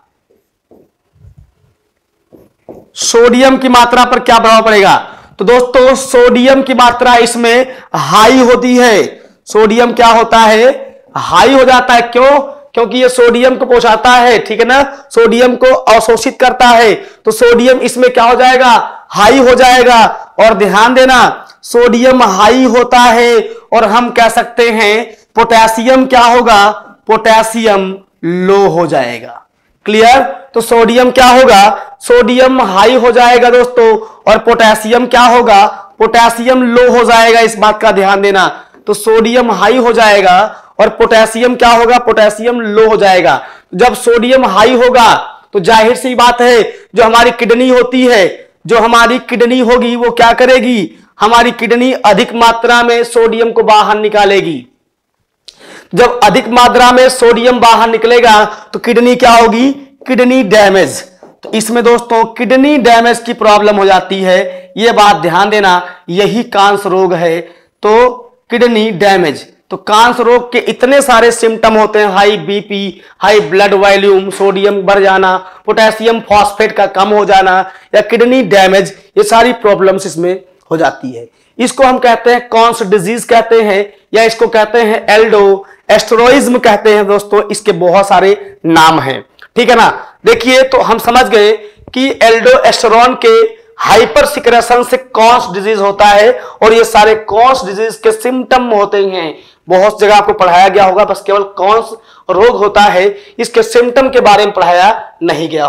सोडियम की मात्रा पर क्या प्रभाव पड़ेगा। तो दोस्तों सोडियम की मात्रा इसमें हाई होती है। सोडियम क्या होता है, हाई हो जाता है। क्यों, क्योंकि ये सोडियम को पहुंचाता है। ठीक है ना, सोडियम को अवशोषित करता है, तो सोडियम इसमें क्या हो जाएगा, हाई हो जाएगा। और ध्यान देना, सोडियम हाई होता है, और हम कह सकते हैं पोटेशियम क्या होगा, पोटेशियम लो हो जाएगा। क्लियर। तो सोडियम क्या होगा, सोडियम हाई हो जाएगा दोस्तों, और पोटेशियम क्या होगा, पोटेशियम लो हो जाएगा। इस बात का ध्यान देना। तो सोडियम हाई हो जाएगा और पोटेशियम क्या होगा, पोटेशियम लो हो जाएगा। जब सोडियम हाई होगा तो जाहिर सी बात है, जो हमारी किडनी होती है, जो हमारी किडनी होगी वो क्या करेगी, हमारी किडनी अधिक मात्रा में सोडियम को बाहर निकालेगी। जब अधिक मात्रा में सोडियम बाहर निकलेगा तो किडनी क्या होगी, किडनी डैमेज। तो इसमें दोस्तों किडनी डैमेज की प्रॉब्लम हो जाती है। यह बात ध्यान देना, यही कांस रोग है। तो किडनी डैमेज, तो कांस रोग के इतने सारे सिम्टम होते हैं, high BP, high blood volume, sodium बढ़ जाना, पोटेशियम फॉस्फेट का कम हो जाना, या किडनी डैमेज, ये सारी प्रॉब्लम्स इसमें हो जाती है। इसको हम कहते हैं कॉन्स डिजीज कहते हैं, या इसको कहते हैं एल्डोस्टेरोइज्म कहते हैं। दोस्तों इसके बहुत सारे नाम हैं। ठीक है ना। देखिए, तो हम समझ गए कि एल्डोस्टेरोन के हाइपर सिक्रेशन से कॉन्स डिजीज होता है, और ये सारे कॉन्स डिजीज के सिम्टम होते हैं। बहुत जगह आपको पढ़ाया गया होगा, बस केवल कॉन्स रोग होता है, इसके सिम्टम के बारे में पढ़ाया नहीं गया होगा।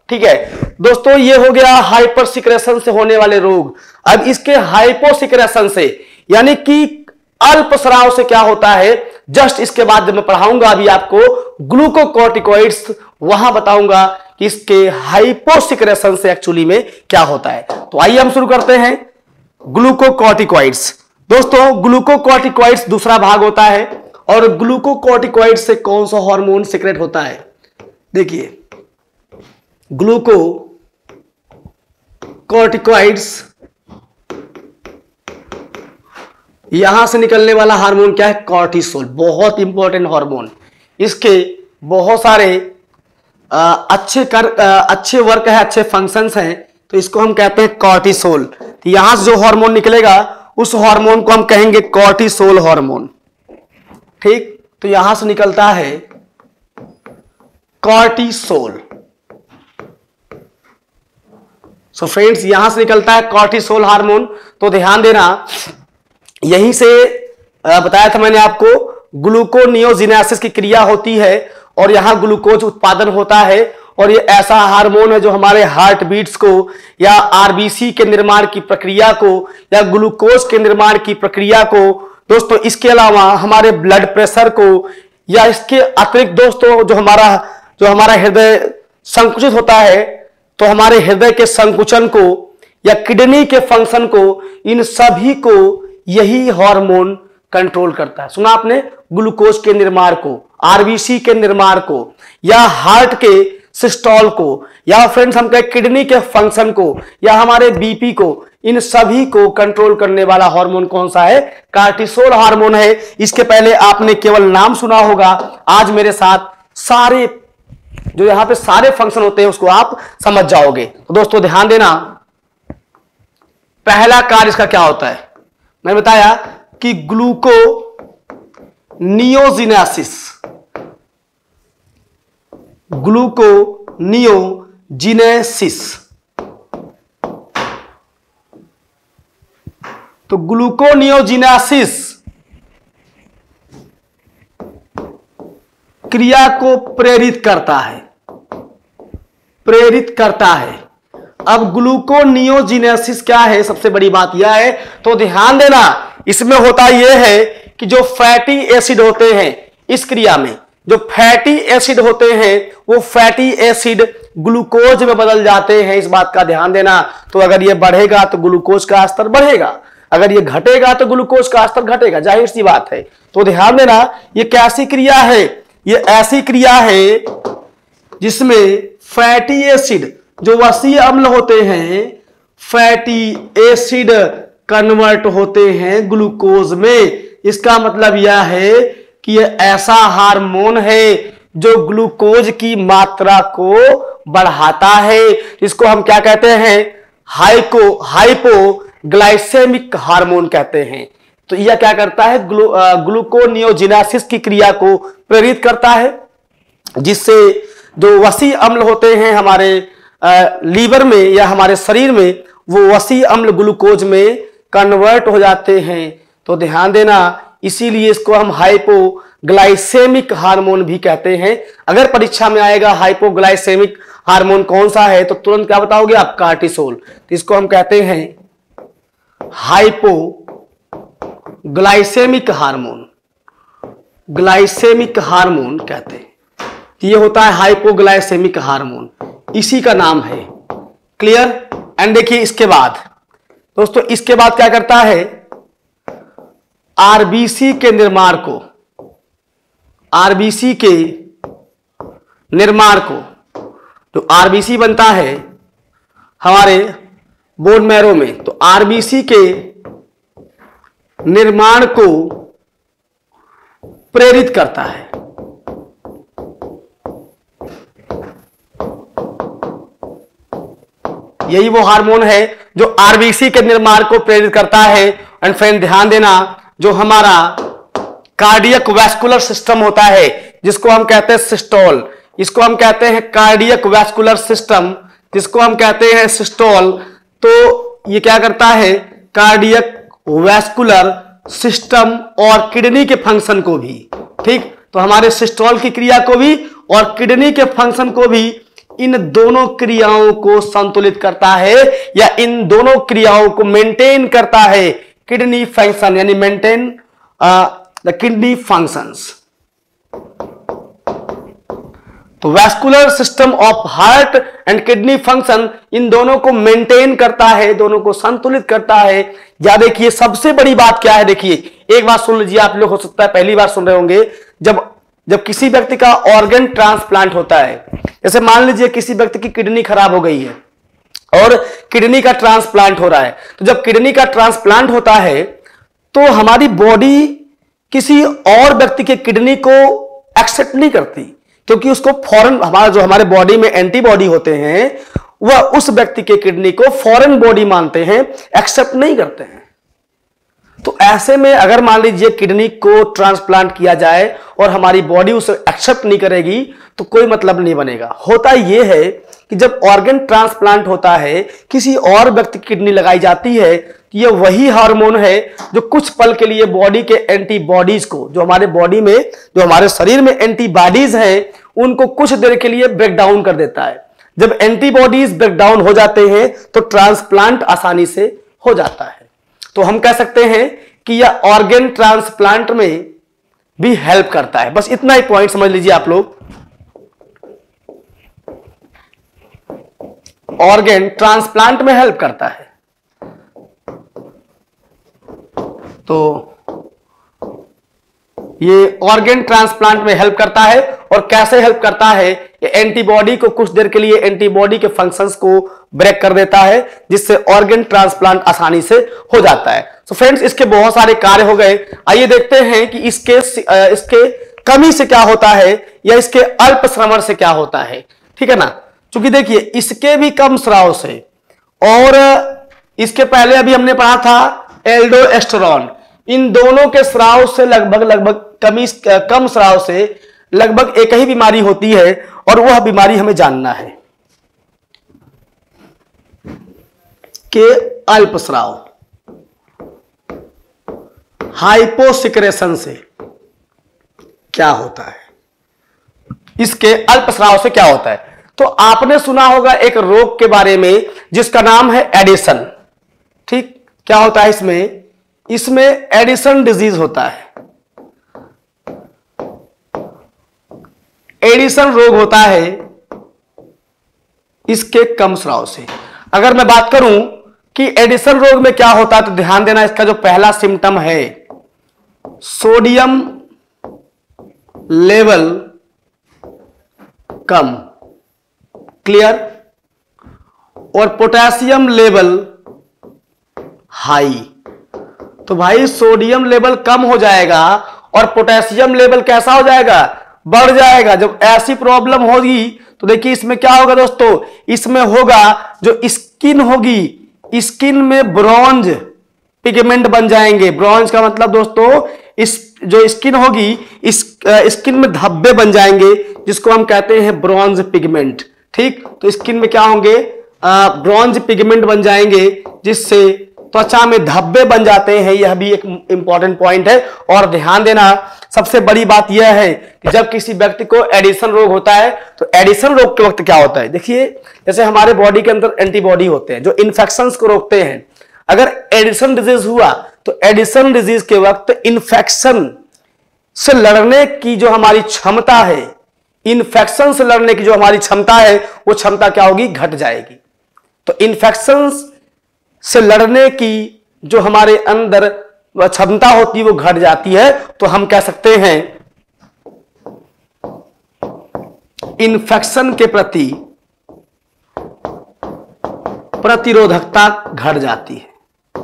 ठीक है दोस्तों, ये हो गया हाइपर सिक्रेशन से होने वाले रोग। अब इसके हाइपोसिक्रेशन से यानी कि अल्प स्राव से क्या होता है, जस्ट इसके बाद जब मैं पढ़ाऊंगा अभी आपको ग्लूकोकॉर्टिकॉइड्स, वहां बताऊंगा कि इसके हाइपोसिक्रेशन से एक्चुअली में क्या होता है। तो आइए हम शुरू करते हैं ग्लूकोकॉर्टिकॉइड्स। दोस्तों ग्लूकोकॉर्टिकॉइड्स दूसरा भाग होता है, और ग्लूकोकॉर्टिकॉइड से कौन सा हार्मोन सीक्रेट होता है। देखिए ग्लूकोकॉर्टिकॉइड्स, यहां से निकलने वाला हार्मोन क्या है, कॉर्टिसोल, बहुत इंपॉर्टेंट हार्मोन। इसके बहुत सारे अच्छे वर्क है, अच्छे फंक्शंस हैं, तो इसको हम कहते हैं कॉर्टिसोल। तो यहां से जो हार्मोन निकलेगा उस हार्मोन को हम कहेंगे कॉर्टिसोल हार्मोन, ठीक। तो यहां से निकलता है कॉर्टिसोल। सो फ्रेंड्स यहां से निकलता है कॉर्टिसोल हार्मोन। तो ध्यान देना, यहीं से बताया था मैंने आपको ग्लूकोनियोजेनेसिस की क्रिया होती है और यहां ग्लूकोज उत्पादन होता है, और ये ऐसा हार्मोन है जो हमारे हार्ट बीट्स को या आरबीसी के निर्माण की प्रक्रिया को या ग्लूकोज के निर्माण की प्रक्रिया को, दोस्तों इसके अलावा हमारे ब्लड प्रेशर को, या इसके अतिरिक्त दोस्तों जो हमारा हृदय संकुचित होता है, तो हमारे हृदय के संकुचन को या किडनी के फंक्शन को, इन सभी को यही हार्मोन कंट्रोल करता है। सुना आपने, ग्लूकोज के निर्माण को, आरबीसी के निर्माण को, या हार्ट के सिस्टोल को, या फ्रेंड्स हम कहें किडनी के फंक्शन को, या हमारे बीपी को, इन सभी को कंट्रोल करने वाला हार्मोन कौन सा है, कॉर्टिसोल हार्मोन है। इसके पहले आपने केवल नाम सुना होगा, आज मेरे साथ सारे जो यहां पे सारे फंक्शन होते हैं उसको आप समझ जाओगे। तो दोस्तों ध्यान देना, पहला कार्य इसका क्या होता है, मैंने बताया कि ग्लूकोनियोजेनेसिस, ग्लूकोनियोजेनेसिस, तो ग्लूकोनियोजेनेसिस क्रिया को प्रेरित करता है। अब ग्लूकोनियोजेनेसिस क्या है, सबसे बड़ी बात यह है, तो ध्यान देना, इसमें होता यह है कि जो फैटी एसिड होते हैं, इस क्रिया में जो फैटी एसिड होते हैं वो फैटी एसिड ग्लूकोज में बदल जाते हैं। इस बात का ध्यान देना। तो अगर ये बढ़ेगा तो ग्लूकोज का स्तर बढ़ेगा, अगर ये घटेगा तो ग्लूकोज का स्तर घटेगा, जाहिर सी बात है। तो ध्यान देना, ये कैसी क्रिया है, ये ऐसी क्रिया है जिसमें फैटी एसिड जो वसीय अम्ल होते हैं, फैटी एसिड कन्वर्ट होते हैं ग्लूकोज में। इसका मतलब यह है कि यह ऐसा हार्मोन है जो ग्लूकोज की मात्रा को बढ़ाता है। इसको हम क्या कहते हैं, हाइपोग्लाइसेमिक हार्मोन कहते हैं। तो यह क्या करता है, ग्लूकोनियोजेनेसिस की क्रिया को प्रेरित करता है, जिससे जो वसीय अम्ल होते हैं हमारे लीवर में या हमारे शरीर में, वो वसीय अम्ल ग्लूकोज में कन्वर्ट हो जाते हैं। तो ध्यान देना, इसीलिए इसको हम हाइपोग्लाइसेमिक हार्मोन भी कहते हैं। अगर परीक्षा में आएगा हाइपोग्लाइसेमिक हार्मोन कौन सा है, तो तुरंत क्या बताओगे आप, कॉर्टिसोल। तो इसको हम कहते हैं हाइपोग्लाइसेमिक हार्मोन, ग्लाइसेमिक हार्मोन कहते हैं। ये होता है हाइपोग्लाइसेमिक हार्मोन, इसी का नाम है। क्लियर। एंड देखिए इसके बाद दोस्तों, इसके बाद क्या करता है, आरबीसी के निर्माण को, आरबीसी के निर्माण को, तो आरबीसी बनता है हमारे बोन मैरो में, तो आरबीसी के निर्माण को प्रेरित करता है। यही वो हार्मोन है जो आरबीसी के निर्माण को प्रेरित करता है। एंड फ्रेंड ध्यान देना, जो हमारा कार्डियक वैस्कुलर सिस्टम होता है, जिसको हम कहते हैं सिस्टोल, इसको हम कहते हैं कार्डियक वैस्कुलर सिस्टम, जिसको हम कहते हैं सिस्टोल। तो ये क्या करता है, कार्डियक वैस्कुलर सिस्टम और किडनी के फंक्शन को भी, ठीक। तो हमारे सिस्टोल की क्रिया को भी और किडनी के फंक्शन को भी इन दोनों क्रियाओं को संतुलित करता है या इन दोनों क्रियाओं को मेंटेन करता है किडनी फंक्शन, यानी मेंटेन द किडनी फंक्शंस। तो vascular system of heart and kidney function इन दोनों को मेंटेन करता है, दोनों को संतुलित करता है। या देखिए सबसे बड़ी बात क्या है, देखिए एक बात सुन लीजिए, आप लोग हो सकता है पहली बार सुन रहे होंगे, जब किसी व्यक्ति का ऑर्गन ट्रांसप्लांट होता है, जैसे मान लीजिए किसी व्यक्ति की किडनी खराब हो गई है और किडनी का ट्रांसप्लांट हो रहा है, तो जब किडनी का ट्रांसप्लांट होता है तो हमारी बॉडी किसी और व्यक्ति के किडनी को एक्सेप्ट नहीं करती, क्योंकि उसको फॉरेन, हमारे बॉडी में एंटीबॉडी होते हैं, वह उस व्यक्ति के किडनी को फॉरेन बॉडी मानते हैं, एक्सेप्ट नहीं करते हैं। तो ऐसे में अगर मान लीजिए किडनी को ट्रांसप्लांट किया जाए और हमारी बॉडी उसे एक्सेप्ट नहीं करेगी तो कोई मतलब नहीं बनेगा। होता यह है कि जब ऑर्गन ट्रांसप्लांट होता है, किसी और व्यक्ति की किडनी लगाई जाती है, यह वही हार्मोन है जो कुछ पल के लिए बॉडी के एंटीबॉडीज को, जो हमारे बॉडी में, जो हमारे शरीर में एंटीबॉडीज हैं, उनको कुछ देर के लिए ब्रेक डाउन कर देता है। जब एंटीबॉडीज ब्रेक डाउन हो जाते हैं तो ट्रांसप्लांट आसानी से हो जाता है। तो हम कह सकते हैं कि यह ऑर्गन ट्रांसप्लांट में भी हेल्प करता है। बस इतना ही पॉइंट समझ लीजिए आप लोग। ऑर्गन ट्रांसप्लांट में हेल्प करता है। तो ये ऑर्गन ट्रांसप्लांट में हेल्प करता है। और कैसे हेल्प करता है, ये एंटीबॉडी को कुछ देर के लिए एंटीबॉडी के फंक्शंस को ब्रेक कर देता है, जिससे ऑर्गन ट्रांसप्लांट आसानी से हो जाता है। तो फ्रेंड्स, इसके बहुत सारे कार्य हो गए। आइए देखते हैं कि इसके कमी से क्या होता है या इसके अल्प श्रवण से क्या होता है। ठीक है ना, क्योंकि देखिए इसके भी कम स्राव से और इसके पहले अभी हमने पढ़ा था एल्डोस्टेरोन, इन दोनों के स्राव से लगभग कम स्राव से लगभग एक ही बीमारी होती है और वह बीमारी हमें जानना है कि अल्प स्राव, हाइपोसिक्रेशन से क्या होता है, इसके अल्प स्राव से क्या होता है। तो आपने सुना होगा एक रोग के बारे में जिसका नाम है एडिसन। ठीक, क्या होता है इसमें एडिसन डिजीज होता है, एडिसन रोग होता है इसके कम स्राव से। अगर मैं बात करूं कि एडिसन रोग में क्या होता है तो ध्यान देना, इसका जो पहला सिम्टम है सोडियम लेवल कम, क्लियर, और पोटेशियम लेवल हाई। तो भाई सोडियम लेवल कम हो जाएगा और पोटेशियम लेवल कैसा हो जाएगा, बढ़ जाएगा। जब ऐसी प्रॉब्लम होगी तो देखिए इसमें क्या होगा दोस्तों, इसमें होगा जो स्किन होगी, स्किन में ब्रॉन्ज पिगमेंट बन जाएंगे। ब्रॉन्ज का मतलब दोस्तों, इस जो स्किन होगी, इस स्किन में धब्बे बन जाएंगे जिसको हम कहते हैं ब्रॉन्ज पिगमेंट। ठीक, तो स्किन में क्या होंगे, ब्रॉन्ज पिगमेंट बन जाएंगे जिससे त्वचा में धब्बे बन जाते हैं। यह भी एक इंपॉर्टेंट पॉइंट है। और ध्यान देना, सबसे बड़ी बात यह है कि जब किसी व्यक्ति को एडिशन रोग होता है तो एडिशन रोग के वक्त क्या होता है, देखिए जैसे हमारे बॉडी के अंदर एंटीबॉडी होते हैं जो इन्फेक्शंस को रोकते हैं। अगर एडिशन डिजीज हुआ तो एडिशन डिजीज के वक्त इन्फेक्शन से लड़ने की जो हमारी क्षमता है, इन्फेक्शन से लड़ने की जो हमारी क्षमता है, वो क्षमता क्या होगी, घट जाएगी। तो इन्फेक्शन से लड़ने की जो हमारे अंदर क्षमता होती है वो घट जाती है। तो हम कह सकते हैं इन्फेक्शन के प्रति प्रतिरोधकता घट जाती है।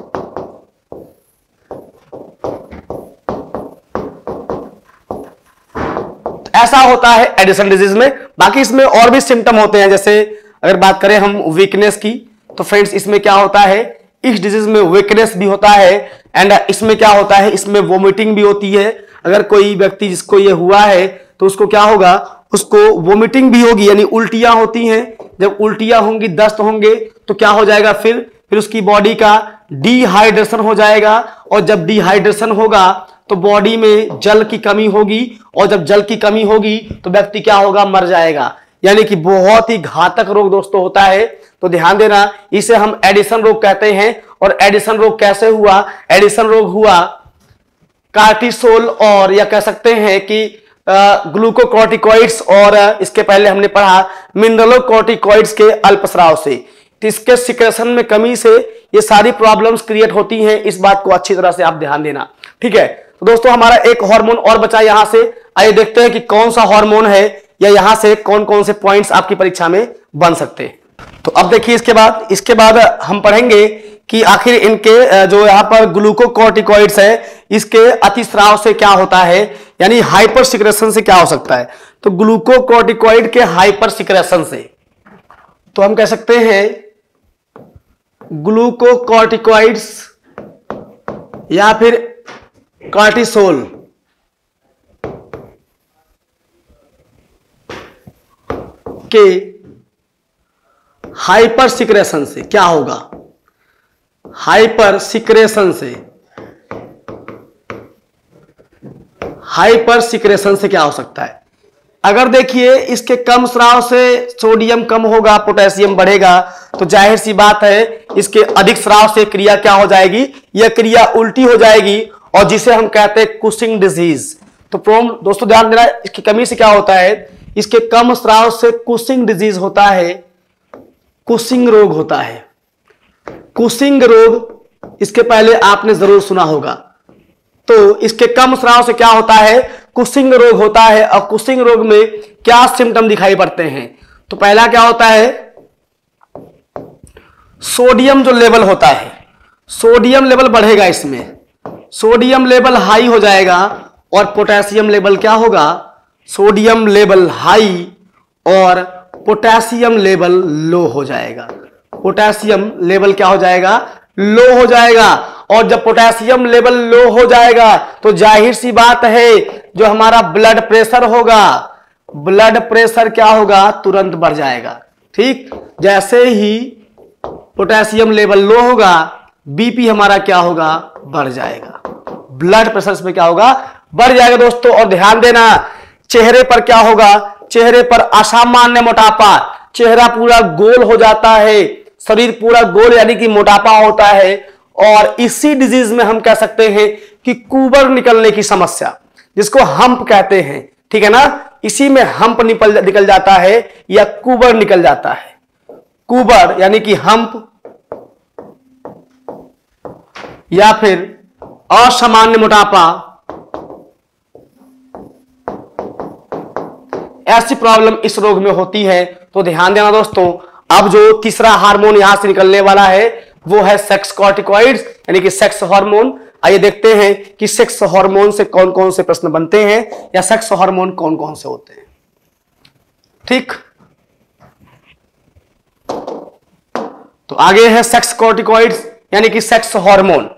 ऐसा होता है एडिशन डिजीज में। बाकी इसमें और भी सिम्टम होते हैं, जैसे अगर बात करें हम वीकनेस की, तो फ्रेंड्स इसमें क्या होता है, इस डिजीज में वीकनेस भी होता है एंड इसमें क्या होता है, इसमें वोमिटिंग भी होती है। अगर कोई व्यक्ति जिसको ये हुआ है तो उसको क्या होगा, उसको वोमिटिंग भी होगी, यानी उल्टियां होती हैं। जब उल्टियां होंगी, दस्त होंगे तो क्या हो जाएगा, फिर उसकी बॉडी का डिहाइड्रेशन हो जाएगा। और जब डिहाइड्रेशन होगा तो बॉडी में जल की कमी होगी और जब जल की कमी होगी तो व्यक्ति क्या होगा, मर जाएगा। यानी कि बहुत ही घातक रोग दोस्तों होता है। तो ध्यान देना, इसे हम एडिसन रोग कहते हैं। और एडिसन रोग कैसे हुआ? एडिसन रोग हुआ कार्टिसोल और या कह सकते हैं कि ग्लूकोकॉर्टिकॉइड्स और इसके पहले हमने पढ़ा मिनरलोकॉर्टिकॉइड्स के अल्पस्राव से। तो इसके सिक्रेशन में कमी से ये सारी प्रॉब्लम्स क्रिएट होती हैं। इस बात को अच्छी तरह से आप ध्यान देना, ठीक है। तो दोस्तों हमारा एक हार्मोन और बचा यहां से। आइए देखते हैं कि कौन सा हार्मोन है या यहां से कौन कौन से पॉइंट्स आपकी परीक्षा में बन सकते हैं। तो अब देखिए इसके बाद हम पढ़ेंगे कि आखिर इनके जो यहां पर ग्लूकोकॉर्टिकॉइड्स है इसके अतिस्राव से क्या होता है, यानी हाइपर सिक्रेशन से क्या हो सकता है। तो ग्लूकोकॉर्टिकॉइड के हाइपर सिक्रेशन से तो हम कह सकते हैं ग्लूकोकॉर्टिकॉइड्स या फिर कार्टिसोल के हाइपर सिक्रेशन से क्या होगा। हाइपर सिक्रेशन से क्या हो सकता है। अगर देखिए इसके कम स्राव से सोडियम कम होगा, पोटेशियम बढ़ेगा, तो जाहिर सी बात है इसके अधिक स्राव से क्रिया क्या हो जाएगी, यह क्रिया उल्टी हो जाएगी और जिसे हम कहते हैं कुशिंग डिजीज। तो दोस्तों ध्यान देना, इसकी कमी से क्या होता है, इसके कम स्राव से कुशिंग डिजीज होता है, कुशिंग रोग होता है। कुशिंग रोग इसके पहले आपने जरूर सुना होगा। तो इसके कम स्राव से क्या होता है, कुशिंग रोग होता है। और कुशिंग रोग में क्या सिम्टम दिखाई पड़ते हैं। तो पहला क्या होता है, सोडियम जो लेवल होता है, सोडियम लेवल बढ़ेगा, इसमें सोडियम लेवल हाई हो जाएगा और पोटेशियम लेवल क्या होगा, सोडियम लेवल हाई और पोटेशियम लेवल लो हो जाएगा। पोटेशियम लेवल क्या हो जाएगा, लो हो जाएगा। और जब पोटेशियम लेवल लो हो जाएगा तो जाहिर सी बात है जो हमारा ब्लड प्रेशर होगा, ब्लड प्रेशर क्या होगा, तुरंत बढ़ जाएगा। ठीक, जैसे ही पोटेशियम लेवल लो होगा बीपी हमारा क्या होगा, बढ़ जाएगा। ब्लड प्रेशर में क्या होगा, बढ़ जाएगा दोस्तों। और ध्यान देना, चेहरे पर क्या होगा, चेहरे पर असामान्य मोटापा, चेहरा पूरा गोल हो जाता है, शरीर पूरा गोल यानी कि मोटापा होता है। और इसी डिजीज में हम कह सकते हैं कि कुबर निकलने की समस्या, जिसको हम्प कहते हैं, ठीक है ना, इसी में हम्प निकल जाता है या कुबर निकल जाता है। कुबर यानी कि हम्प या फिर असामान्य मोटापा, ऐसी प्रॉब्लम इस रोग में होती है। तो ध्यान देना दोस्तों, अब जो तीसरा हार्मोन यहां से निकलने वाला है वो है सेक्स कॉर्टिकॉइड्स यानी कि सेक्स हार्मोन। आइए देखते हैं कि सेक्स हार्मोन से कौन कौन से प्रश्न बनते हैं या सेक्स हार्मोन कौन कौन से होते हैं। ठीक, तो आगे है सेक्स कॉर्टिकॉइड्स यानी कि सेक्स हार्मोन।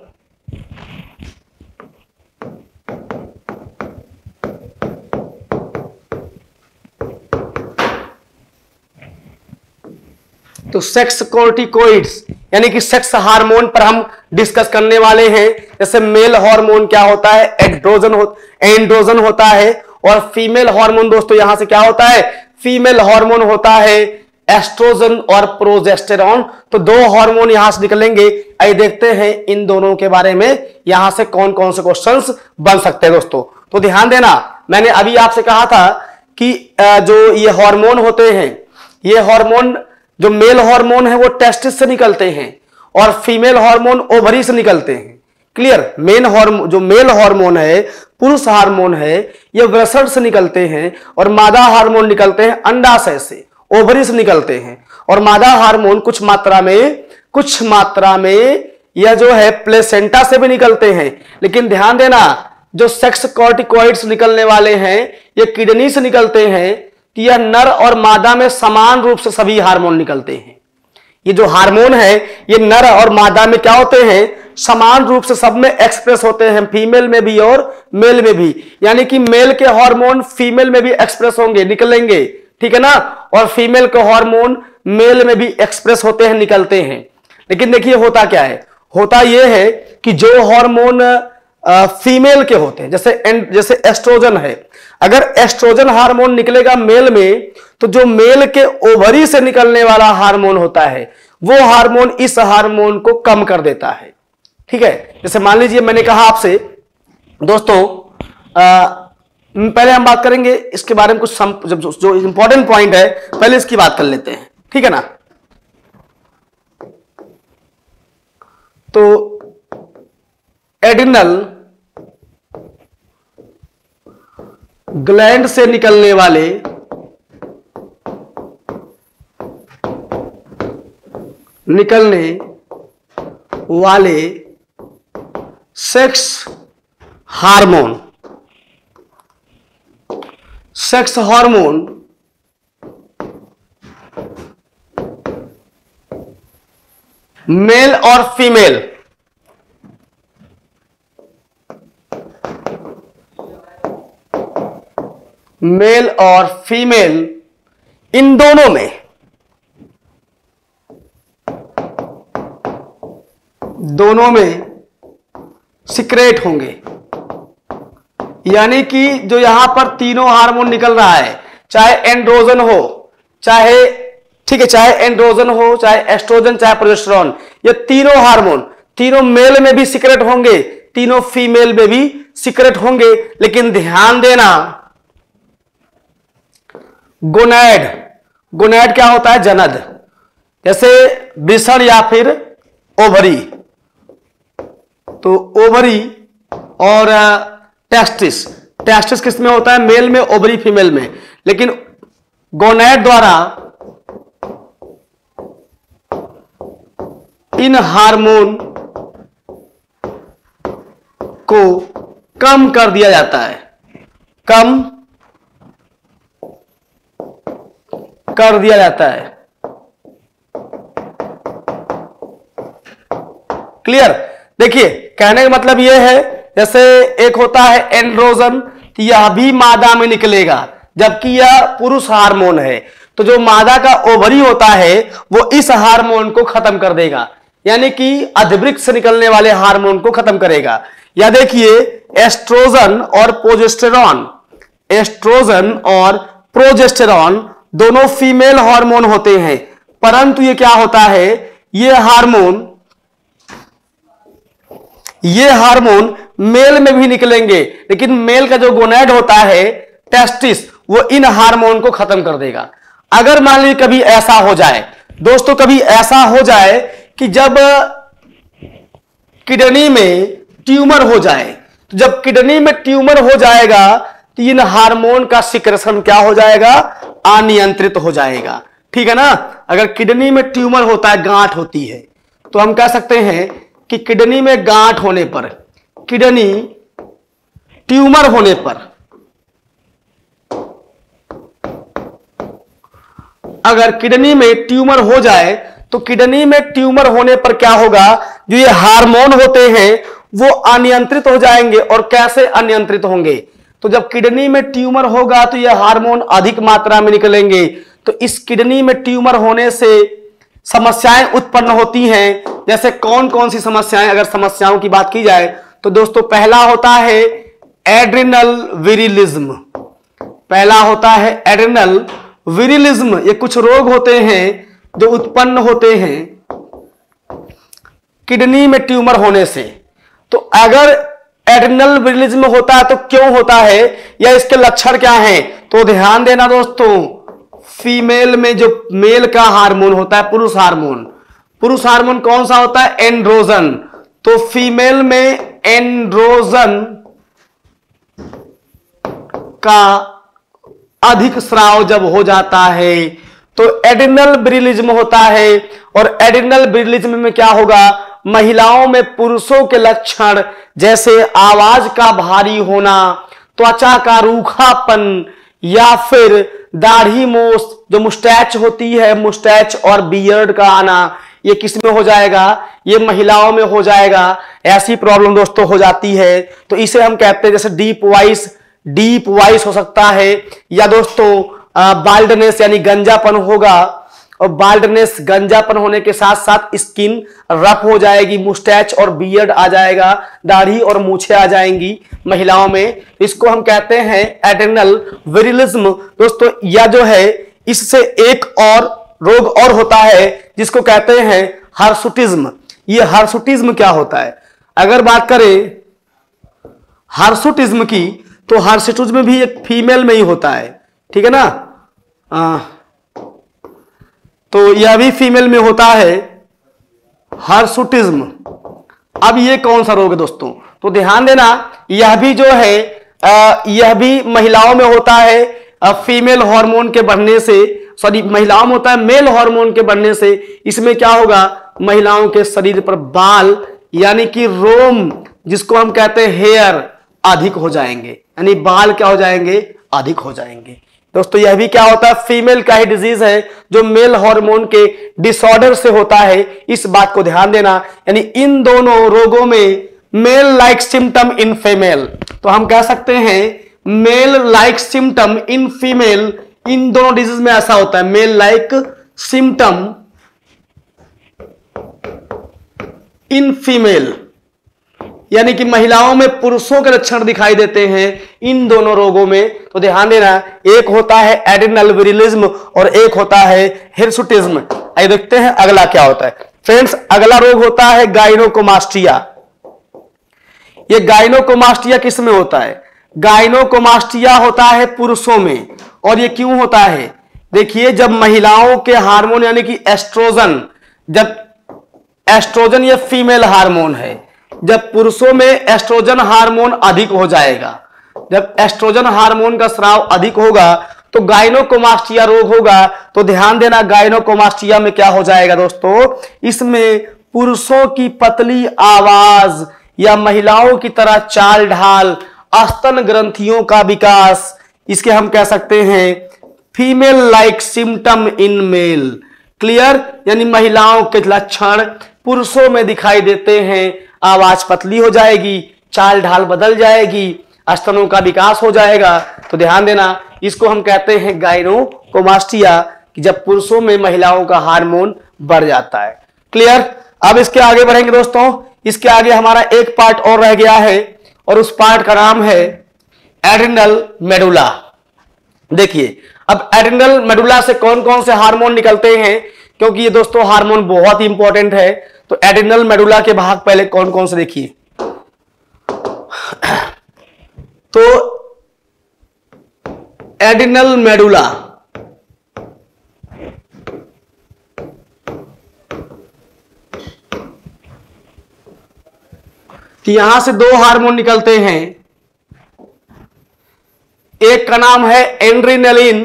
तो सेक्स कॉर्टिकॉइड्स यानी कि सेक्स हार्मोन पर हम डिस्कस करने वाले हैं। जैसे मेल हार्मोन क्या होता है, एंड्रोजन होता है। और फीमेल हार्मोन दोस्तों यहां से क्या होता है, फीमेल हार्मोन होता है एस्ट्रोजन और प्रोजेस्टेरॉन। तो दो हार्मोन यहां से निकलेंगे। आइए देखते हैं इन दोनों के बारे में यहां से कौन कौन से क्वेश्चंस बन सकते हैं दोस्तों। तो ध्यान देना, मैंने अभी आपसे कहा था कि जो ये हार्मोन होते हैं, ये हार्मोन जो मेल हार्मोन है वो टेस्टिस से निकलते हैं और फीमेल हार्मोन ओवरी से निकलते हैं। क्लियर, मेन हार्मोन जो मेल हार्मोन है, पुरुष हार्मोन है, ये वृषण से निकलते हैं और मादा हार्मोन निकलते हैं अंडाशय से, ओवरी से निकलते हैं। और मादा हार्मोन कुछ मात्रा में यह जो है प्लेसेंटा से भी निकलते हैं। लेकिन ध्यान देना, जो सेक्स कॉर्टिकॉइड्स निकलने वाले हैं ये किडनी से निकलते हैं। कि यह नर और मादा में समान रूप से सभी हार्मोन निकलते हैं। ये जो हार्मोन है ये नर और मादा में क्या होते हैं, समान रूप से सब में एक्सप्रेस होते हैं, फीमेल में भी और मेल में भी। यानी कि मेल के हार्मोन फीमेल में भी एक्सप्रेस होंगे, निकलेंगे, ठीक है ना, और फीमेल के हार्मोन मेल में भी एक्सप्रेस होते हैं, निकलते हैं। लेकिन देखिए होता क्या है, होता यह है कि जो हार्मोन फीमेल के होते हैं, जैसे एस्ट्रोजन है। अगर एस्ट्रोजन हार्मोन निकलेगा मेल में, तो जो मेल के ओवरी से निकलने वाला हार्मोन होता है वो हार्मोन इस हार्मोन को कम कर देता है। ठीक है, जैसे मान लीजिए मैंने कहा आपसे दोस्तों, पहले हम बात करेंगे इसके बारे में कुछ जो इंपॉर्टेंट पॉइंट है पहले इसकी बात कर लेते हैं, ठीक है ना। तो एड्रिनल ग्लैंड से निकलने वाले सेक्स हार्मोन मेल और फीमेल इन दोनों में सिक्रेट होंगे। यानी कि जो यहां पर तीनों हार्मोन निकल रहा है, चाहे एंड्रोजन हो, चाहे एस्ट्रोजन, चाहे प्रोजेस्टेरॉन, ये तीनों हार्मोन तीनों मेल में भी सिक्रेट होंगे, तीनों फीमेल में भी सिक्रेट होंगे। लेकिन ध्यान देना, गोनैड क्या होता है? जनद, जैसे वृषण या फिर ओवरी। तो ओवरी और टेस्टिस किस में होता है? मेल में, ओवरी फीमेल में। लेकिन गोनैड द्वारा इन हार्मोन को कम कर दिया जाता है, क्लियर? देखिए, कहने का मतलब यह है, जैसे एक होता है एंड्रोजन, तो यह भी मादा में निकलेगा, जबकि यह पुरुष हार्मोन है। तो जो मादा का ओवरी होता है वो इस हार्मोन को खत्म कर देगा, यानी कि अधिवृक्ष से निकलने वाले हार्मोन को खत्म करेगा। या देखिए, एस्ट्रोजन और प्रोजेस्टेरॉन दोनों फीमेल हार्मोन होते हैं, परंतु ये क्या होता है, ये हार्मोन मेल में भी निकलेंगे, लेकिन मेल का जो गोनैड होता है टेस्टिस, वो इन हार्मोन को खत्म कर देगा। अगर मान लीजिए कभी ऐसा हो जाए दोस्तों, कि जब किडनी में ट्यूमर हो जाए, तो जब किडनी में ट्यूमर हो जाएगा तो इन हार्मोन का सिक्रेशन क्या हो जाएगा? अनियंत्रित हो जाएगा। ठीक है ना। अगर किडनी में ट्यूमर होता है, गांठ होती है, तो हम कह सकते हैं कि किडनी में गांठ होने पर, किडनी ट्यूमर होने पर, अगर किडनी में ट्यूमर हो जाए तो किडनी में ट्यूमर होने पर क्या होगा? जो ये हार्मोन होते हैं वो अनियंत्रित हो जाएंगे। और कैसे अनियंत्रित होंगे? तो जब किडनी में ट्यूमर होगा तो ये हार्मोन अधिक मात्रा में निकलेंगे। तो इस किडनी में ट्यूमर होने से समस्याएं उत्पन्न होती हैं। जैसे कौन कौन सी समस्याएं? अगर समस्याओं की बात की जाए तो दोस्तों, पहला होता है एड्रिनल विरिलिज्म। ये कुछ रोग होते हैं जो उत्पन्न होते हैं किडनी में ट्यूमर होने से। तो अगर एड्रिनल विरिलिज्म होता है तो क्यों होता है, या इसके लक्षण क्या हैं? तो ध्यान देना दोस्तों, फीमेल में जो मेल का हार्मोन होता है, पुरुष हार्मोन कौन सा होता है? एंड्रोजन। तो फीमेल में एंड्रोजन का अधिक स्राव जब हो जाता है तो एड्रिनल विरिलिज्म होता है। और एड्रिनल विरिलिज्म में क्या होगा? महिलाओं में पुरुषों के लक्षण जैसे आवाज का भारी होना, त्वचा का रूखापन, या फिर दाढ़ी मोछ जो मुस्टैच होती है, मुस्टैच और बियर्ड का आना, ये किस में हो जाएगा? ये महिलाओं में हो जाएगा। ऐसी प्रॉब्लम दोस्तों हो जाती है। तो इसे हम कहते हैं, जैसे डीप वॉइस हो सकता है, या दोस्तों बाल्डनेस यानी गंजापन होगा। और बाल्डनेस, गंजापन होने के साथ साथ स्किन रफ हो जाएगी, मुस्टैच और बियर्ड आ जाएगा, दाढ़ी और मूछें आ जाएंगी महिलाओं में। इसको हम कहते हैं एड्रेनल विरिलिज्म दोस्तों। या जो है इससे एक और रोग और होता है जिसको कहते हैं हर्सुटिज्म। ये हर्सुटिज्म क्या होता है? अगर बात करें हर्सुटिज्म की तो हर्सुटिज्म भी एक फीमेल में ही होता है, ठीक है ना। तो यह भी फीमेल में होता है हर्सुटिज्म। अब ये कौन सा रोग है दोस्तों? तो ध्यान देना, यह भी जो है यह भी महिलाओं में होता है फीमेल हार्मोन के बढ़ने से, सॉरी महिलाओं में होता है मेल हार्मोन के बढ़ने से। इसमें क्या होगा? महिलाओं के शरीर पर बाल यानी कि रोम, जिसको हम कहते हैं हेयर, अधिक हो जाएंगे, यानी बाल क्या हो जाएंगे? अधिक हो जाएंगे। दोस्तों यह भी क्या होता है? फीमेल का ही डिजीज है जो मेल हार्मोन के डिसऑर्डर से होता है, इस बात को ध्यान देना। यानी इन दोनों रोगों में male like symptom in female, तो हम कह सकते हैं male like symptom in female. इन दोनों डिजीज में ऐसा होता है male like symptom in female, यानी कि महिलाओं में पुरुषों के लक्षण दिखाई देते हैं इन दोनों रोगों में। तो ध्यान देना, एक होता है एड्रेनल विरिलिज्म और एक होता है हिर्सुटिज्म। आइए देखते हैं अगला क्या होता है। फ्रेंड्स अगला रोग होता है गाइनोकोमास्टिया। ये गाइनोकोमास्टिया किस में होता है? गाइनोकोमास्टिया होता है पुरुषों में। और ये क्यों होता है? देखिए, जब महिलाओं के हार्मोन यानी कि एस्ट्रोजन, जब एस्ट्रोजन ये फीमेल हार्मोन है, जब पुरुषों में एस्ट्रोजन हार्मोन अधिक हो जाएगा, जब एस्ट्रोजन हार्मोन का स्राव अधिक होगा तो गाइनोकोमास्टिया रोग होगा। तो ध्यान देना, गाइनोकोमास्टिया में क्या हो जाएगा दोस्तों? इसमें पुरुषों की पतली आवाज या महिलाओं की तरह चाल ढाल, स्तन ग्रंथियों का विकास, इसके हम कह सकते हैं female like symptom in male. Clear? यानी महिलाओं के लक्षण पुरुषों में दिखाई देते हैं, आवाज पतली हो जाएगी, चाल ढाल बदल जाएगी, स्तनों का विकास हो जाएगा। तो ध्यान देना, इसको हम कहते हैं गाइनोकोमास्टिया, कि जब पुरुषों में महिलाओं का हार्मोन बढ़ जाता है। क्लियर? अब इसके आगे बढ़ेंगे दोस्तों। इसके आगे हमारा एक पार्ट और रह गया है और उस पार्ट का नाम है एड्रेनल मेडुला। देखिए, अब एड्रेनल मेडुला से कौन कौन से हार्मोन निकलते हैं, क्योंकि ये दोस्तों हार्मोन बहुत इंपॉर्टेंट है। तो एड्रेनल मेडुला के भाग पहले कौन कौन से देखिए। तो एड्रेनल मेडुला, कि यहां से दो हार्मोन निकलते हैं। एक का नाम है एड्रेनालिन,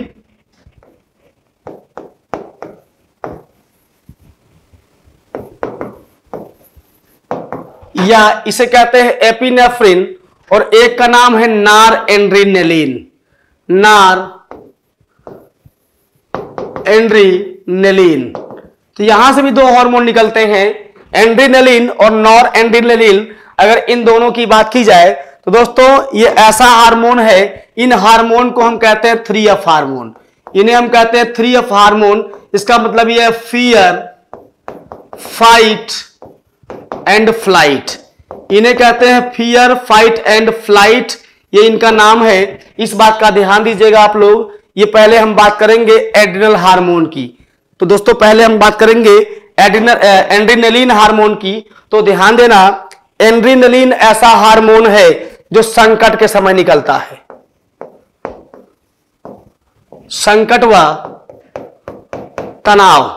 या इसे कहते हैं एपिनेफ्रिन, और एक का नाम है नार एड्रेनालिन। नार एड्रेनालिन, तो यहां से भी दो हार्मोन निकलते हैं, एड्रेनालिन और नॉर एड्रेनालिन। अगर इन दोनों की बात की जाए तो दोस्तों ये ऐसा हार्मोन है, इन हार्मोन को हम कहते हैं 3F हार्मोन। इन्हें हम कहते हैं 3F हार्मोन। इसका मतलब ये है फियर, फाइट एंड फ्लाइट। इन्हें कहते हैं फियर, फाइट एंड फ्लाइट, ये इनका नाम है। इस बात का ध्यान दीजिएगा आप लोग। ये पहले हम बात करेंगे एड्रेनल हार्मोन की। तो दोस्तों पहले हम बात करेंगे एड्रेनालिन हार्मोन की। तो ध्यान देना, एड्रेनालिन ऐसा हार्मोन है जो संकट के समय निकलता है। संकट व तनाव,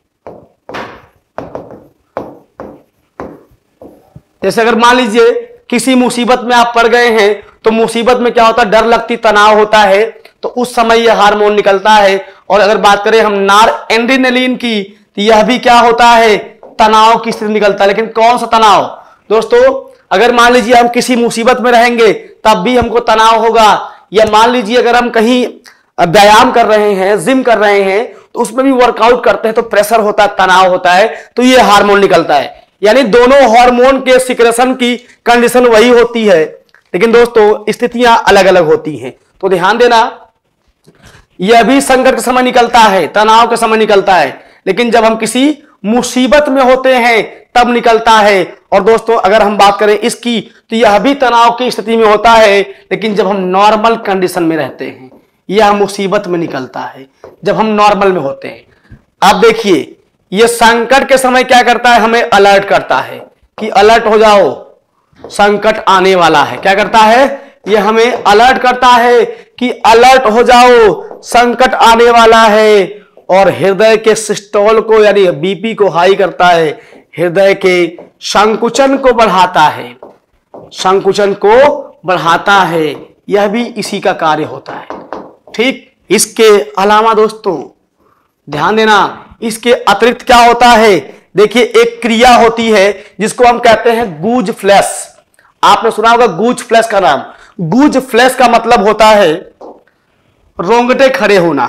जैसे अगर मान लीजिए किसी मुसीबत में आप पड़ गए हैं, तो मुसीबत में क्या होता है? डर लगती, तनाव होता है, तो उस समय यह हार्मोन निकलता है। और अगर बात करें हम नार एड्रेनालिन की, तो यह भी क्या होता है? तनाव की स्थिति निकलता है। लेकिन कौन सा तनाव दोस्तों? अगर मान लीजिए हम किसी मुसीबत में रहेंगे तब भी हमको तनाव होगा, या मान लीजिए अगर हम कहीं व्यायाम कर रहे हैं, जिम कर रहे हैं, तो उसमें भी वर्कआउट करते हैं तो प्रेशर होता है, तनाव होता है, तो ये हार्मोन निकलता है। यानी दोनों हार्मोन के सिक्रेशन की कंडीशन वही होती है, लेकिन दोस्तों स्थितियां अलग अलग होती हैं। तो ध्यान देना, यह भी संकट के समय निकलता है, तनाव के समय निकलता है, लेकिन जब हम किसी मुसीबत में होते हैं तब निकलता है। और दोस्तों अगर हम बात करें इसकी तो यह भी तनाव की स्थिति में होता है, लेकिन जब हम नॉर्मल कंडीशन में रहते हैं यह मुसीबत में निकलता है जब हम नॉर्मल में होते हैं। आप देखिए यह संकट के समय क्या करता है, हमें अलर्ट करता है कि अलर्ट हो जाओ, संकट आने वाला है। क्या करता है, यह हमें अलर्ट करता है कि अलर्ट हो जाओ, संकट आने वाला है। और हृदय के सिस्टोल को यानी बीपी को हाई करता है, हृदय के संकुचन को बढ़ाता है, संकुचन को बढ़ाता है। यह भी इसी का कार्य होता है। ठीक, इसके अलावा दोस्तों ध्यान देना, इसके अतिरिक्त क्या होता है, देखिए एक क्रिया होती है जिसको हम कहते हैं गूज फ्लैश। आपने सुना होगा गूज फ्लैश का नाम। गूज फ्लैश का मतलब होता है रोंगटे खड़े होना।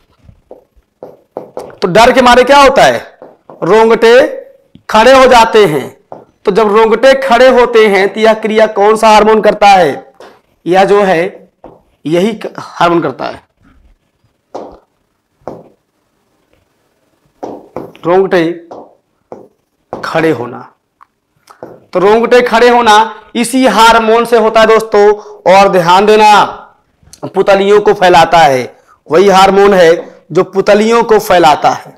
तो डर के मारे क्या होता है, रोंगटे खड़े हो जाते हैं। तो जब रोंगटे खड़े होते हैं तो यह क्रिया कौन सा हार्मोन करता है, यह जो है यही हार्मोन करता है, रोंगटे खड़े होना। तो रोंगटे खड़े होना इसी हार्मोन से होता है दोस्तों। और ध्यान देना, पुतलियों को फैलाता है, वही हार्मोन है जो पुतलियों को फैलाता है।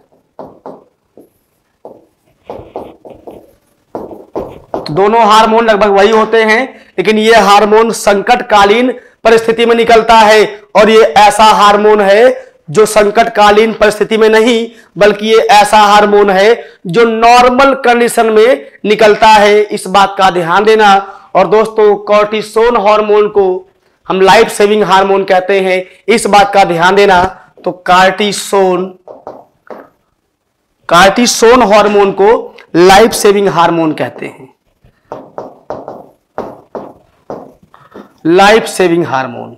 तो दोनों हार्मोन लगभग वही होते हैं, लेकिन यह हार्मोन संकटकालीन परिस्थिति में निकलता है। और यह ऐसा हार्मोन है जो संकटकालीन परिस्थिति में नहीं, बल्कि ये ऐसा हार्मोन है जो नॉर्मल कंडीशन में निकलता है। इस बात का ध्यान देना। और दोस्तों कॉर्टिसोन हार्मोन को हम लाइफ सेविंग हार्मोन कहते हैं, इस बात का ध्यान देना। तो कार्टिसोन हार्मोन को लाइफ सेविंग हार्मोन कहते हैं, लाइफ सेविंग हार्मोन।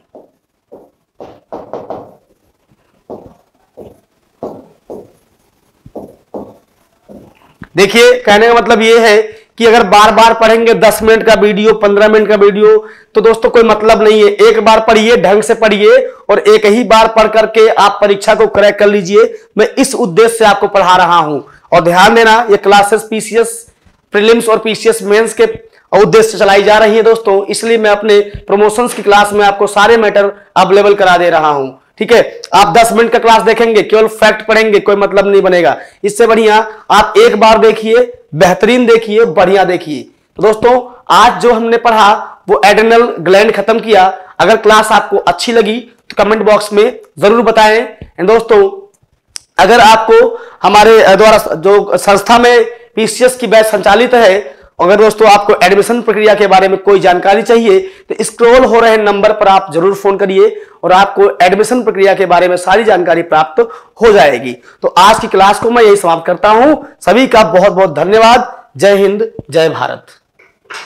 देखिए कहने का मतलब यह है कि अगर बार बार पढ़ेंगे 10 मिनट का वीडियो, 15 मिनट का वीडियो, तो दोस्तों कोई मतलब नहीं है। एक बार पढ़िए, ढंग से पढ़िए और एक ही बार पढ़ करके आप परीक्षा को क्रैक कर लीजिए। मैं इस उद्देश्य से आपको पढ़ा रहा हूं। और ध्यान देना, ये क्लासेस पीसीएस प्रीलिम्स और पीसीएस मेंस के उद्देश्य से चलाई जा रही है दोस्तों, इसलिए मैं अपने प्रमोशंस की क्लास में आपको सारे मैटर अवेलेबल करा दे रहा हूं। ठीक है, आप 10 मिनट का क्लास देखेंगे, केवल फैक्ट पढ़ेंगे, कोई मतलब नहीं बनेगा। इससे बढ़िया आप एक बार देखिए, बेहतरीन देखिए, बढ़िया देखिए। तो दोस्तों आज जो हमने पढ़ा वो एड्रेनल ग्लैंड खत्म किया। अगर क्लास आपको अच्छी लगी तो कमेंट बॉक्स में जरूर बताएं। एंड दोस्तों अगर आपको हमारे द्वारा जो संस्था में पीसीएस की बैच संचालित है, अगर दोस्तों आपको एडमिशन प्रक्रिया के बारे में कोई जानकारी चाहिए तो स्क्रॉल हो रहे नंबर पर आप जरूर फोन करिए और आपको एडमिशन प्रक्रिया के बारे में सारी जानकारी प्राप्त हो जाएगी। तो आज की क्लास को मैं यही समाप्त करता हूं। सभी का बहुत बहुत धन्यवाद। जय हिंद, जय भारत।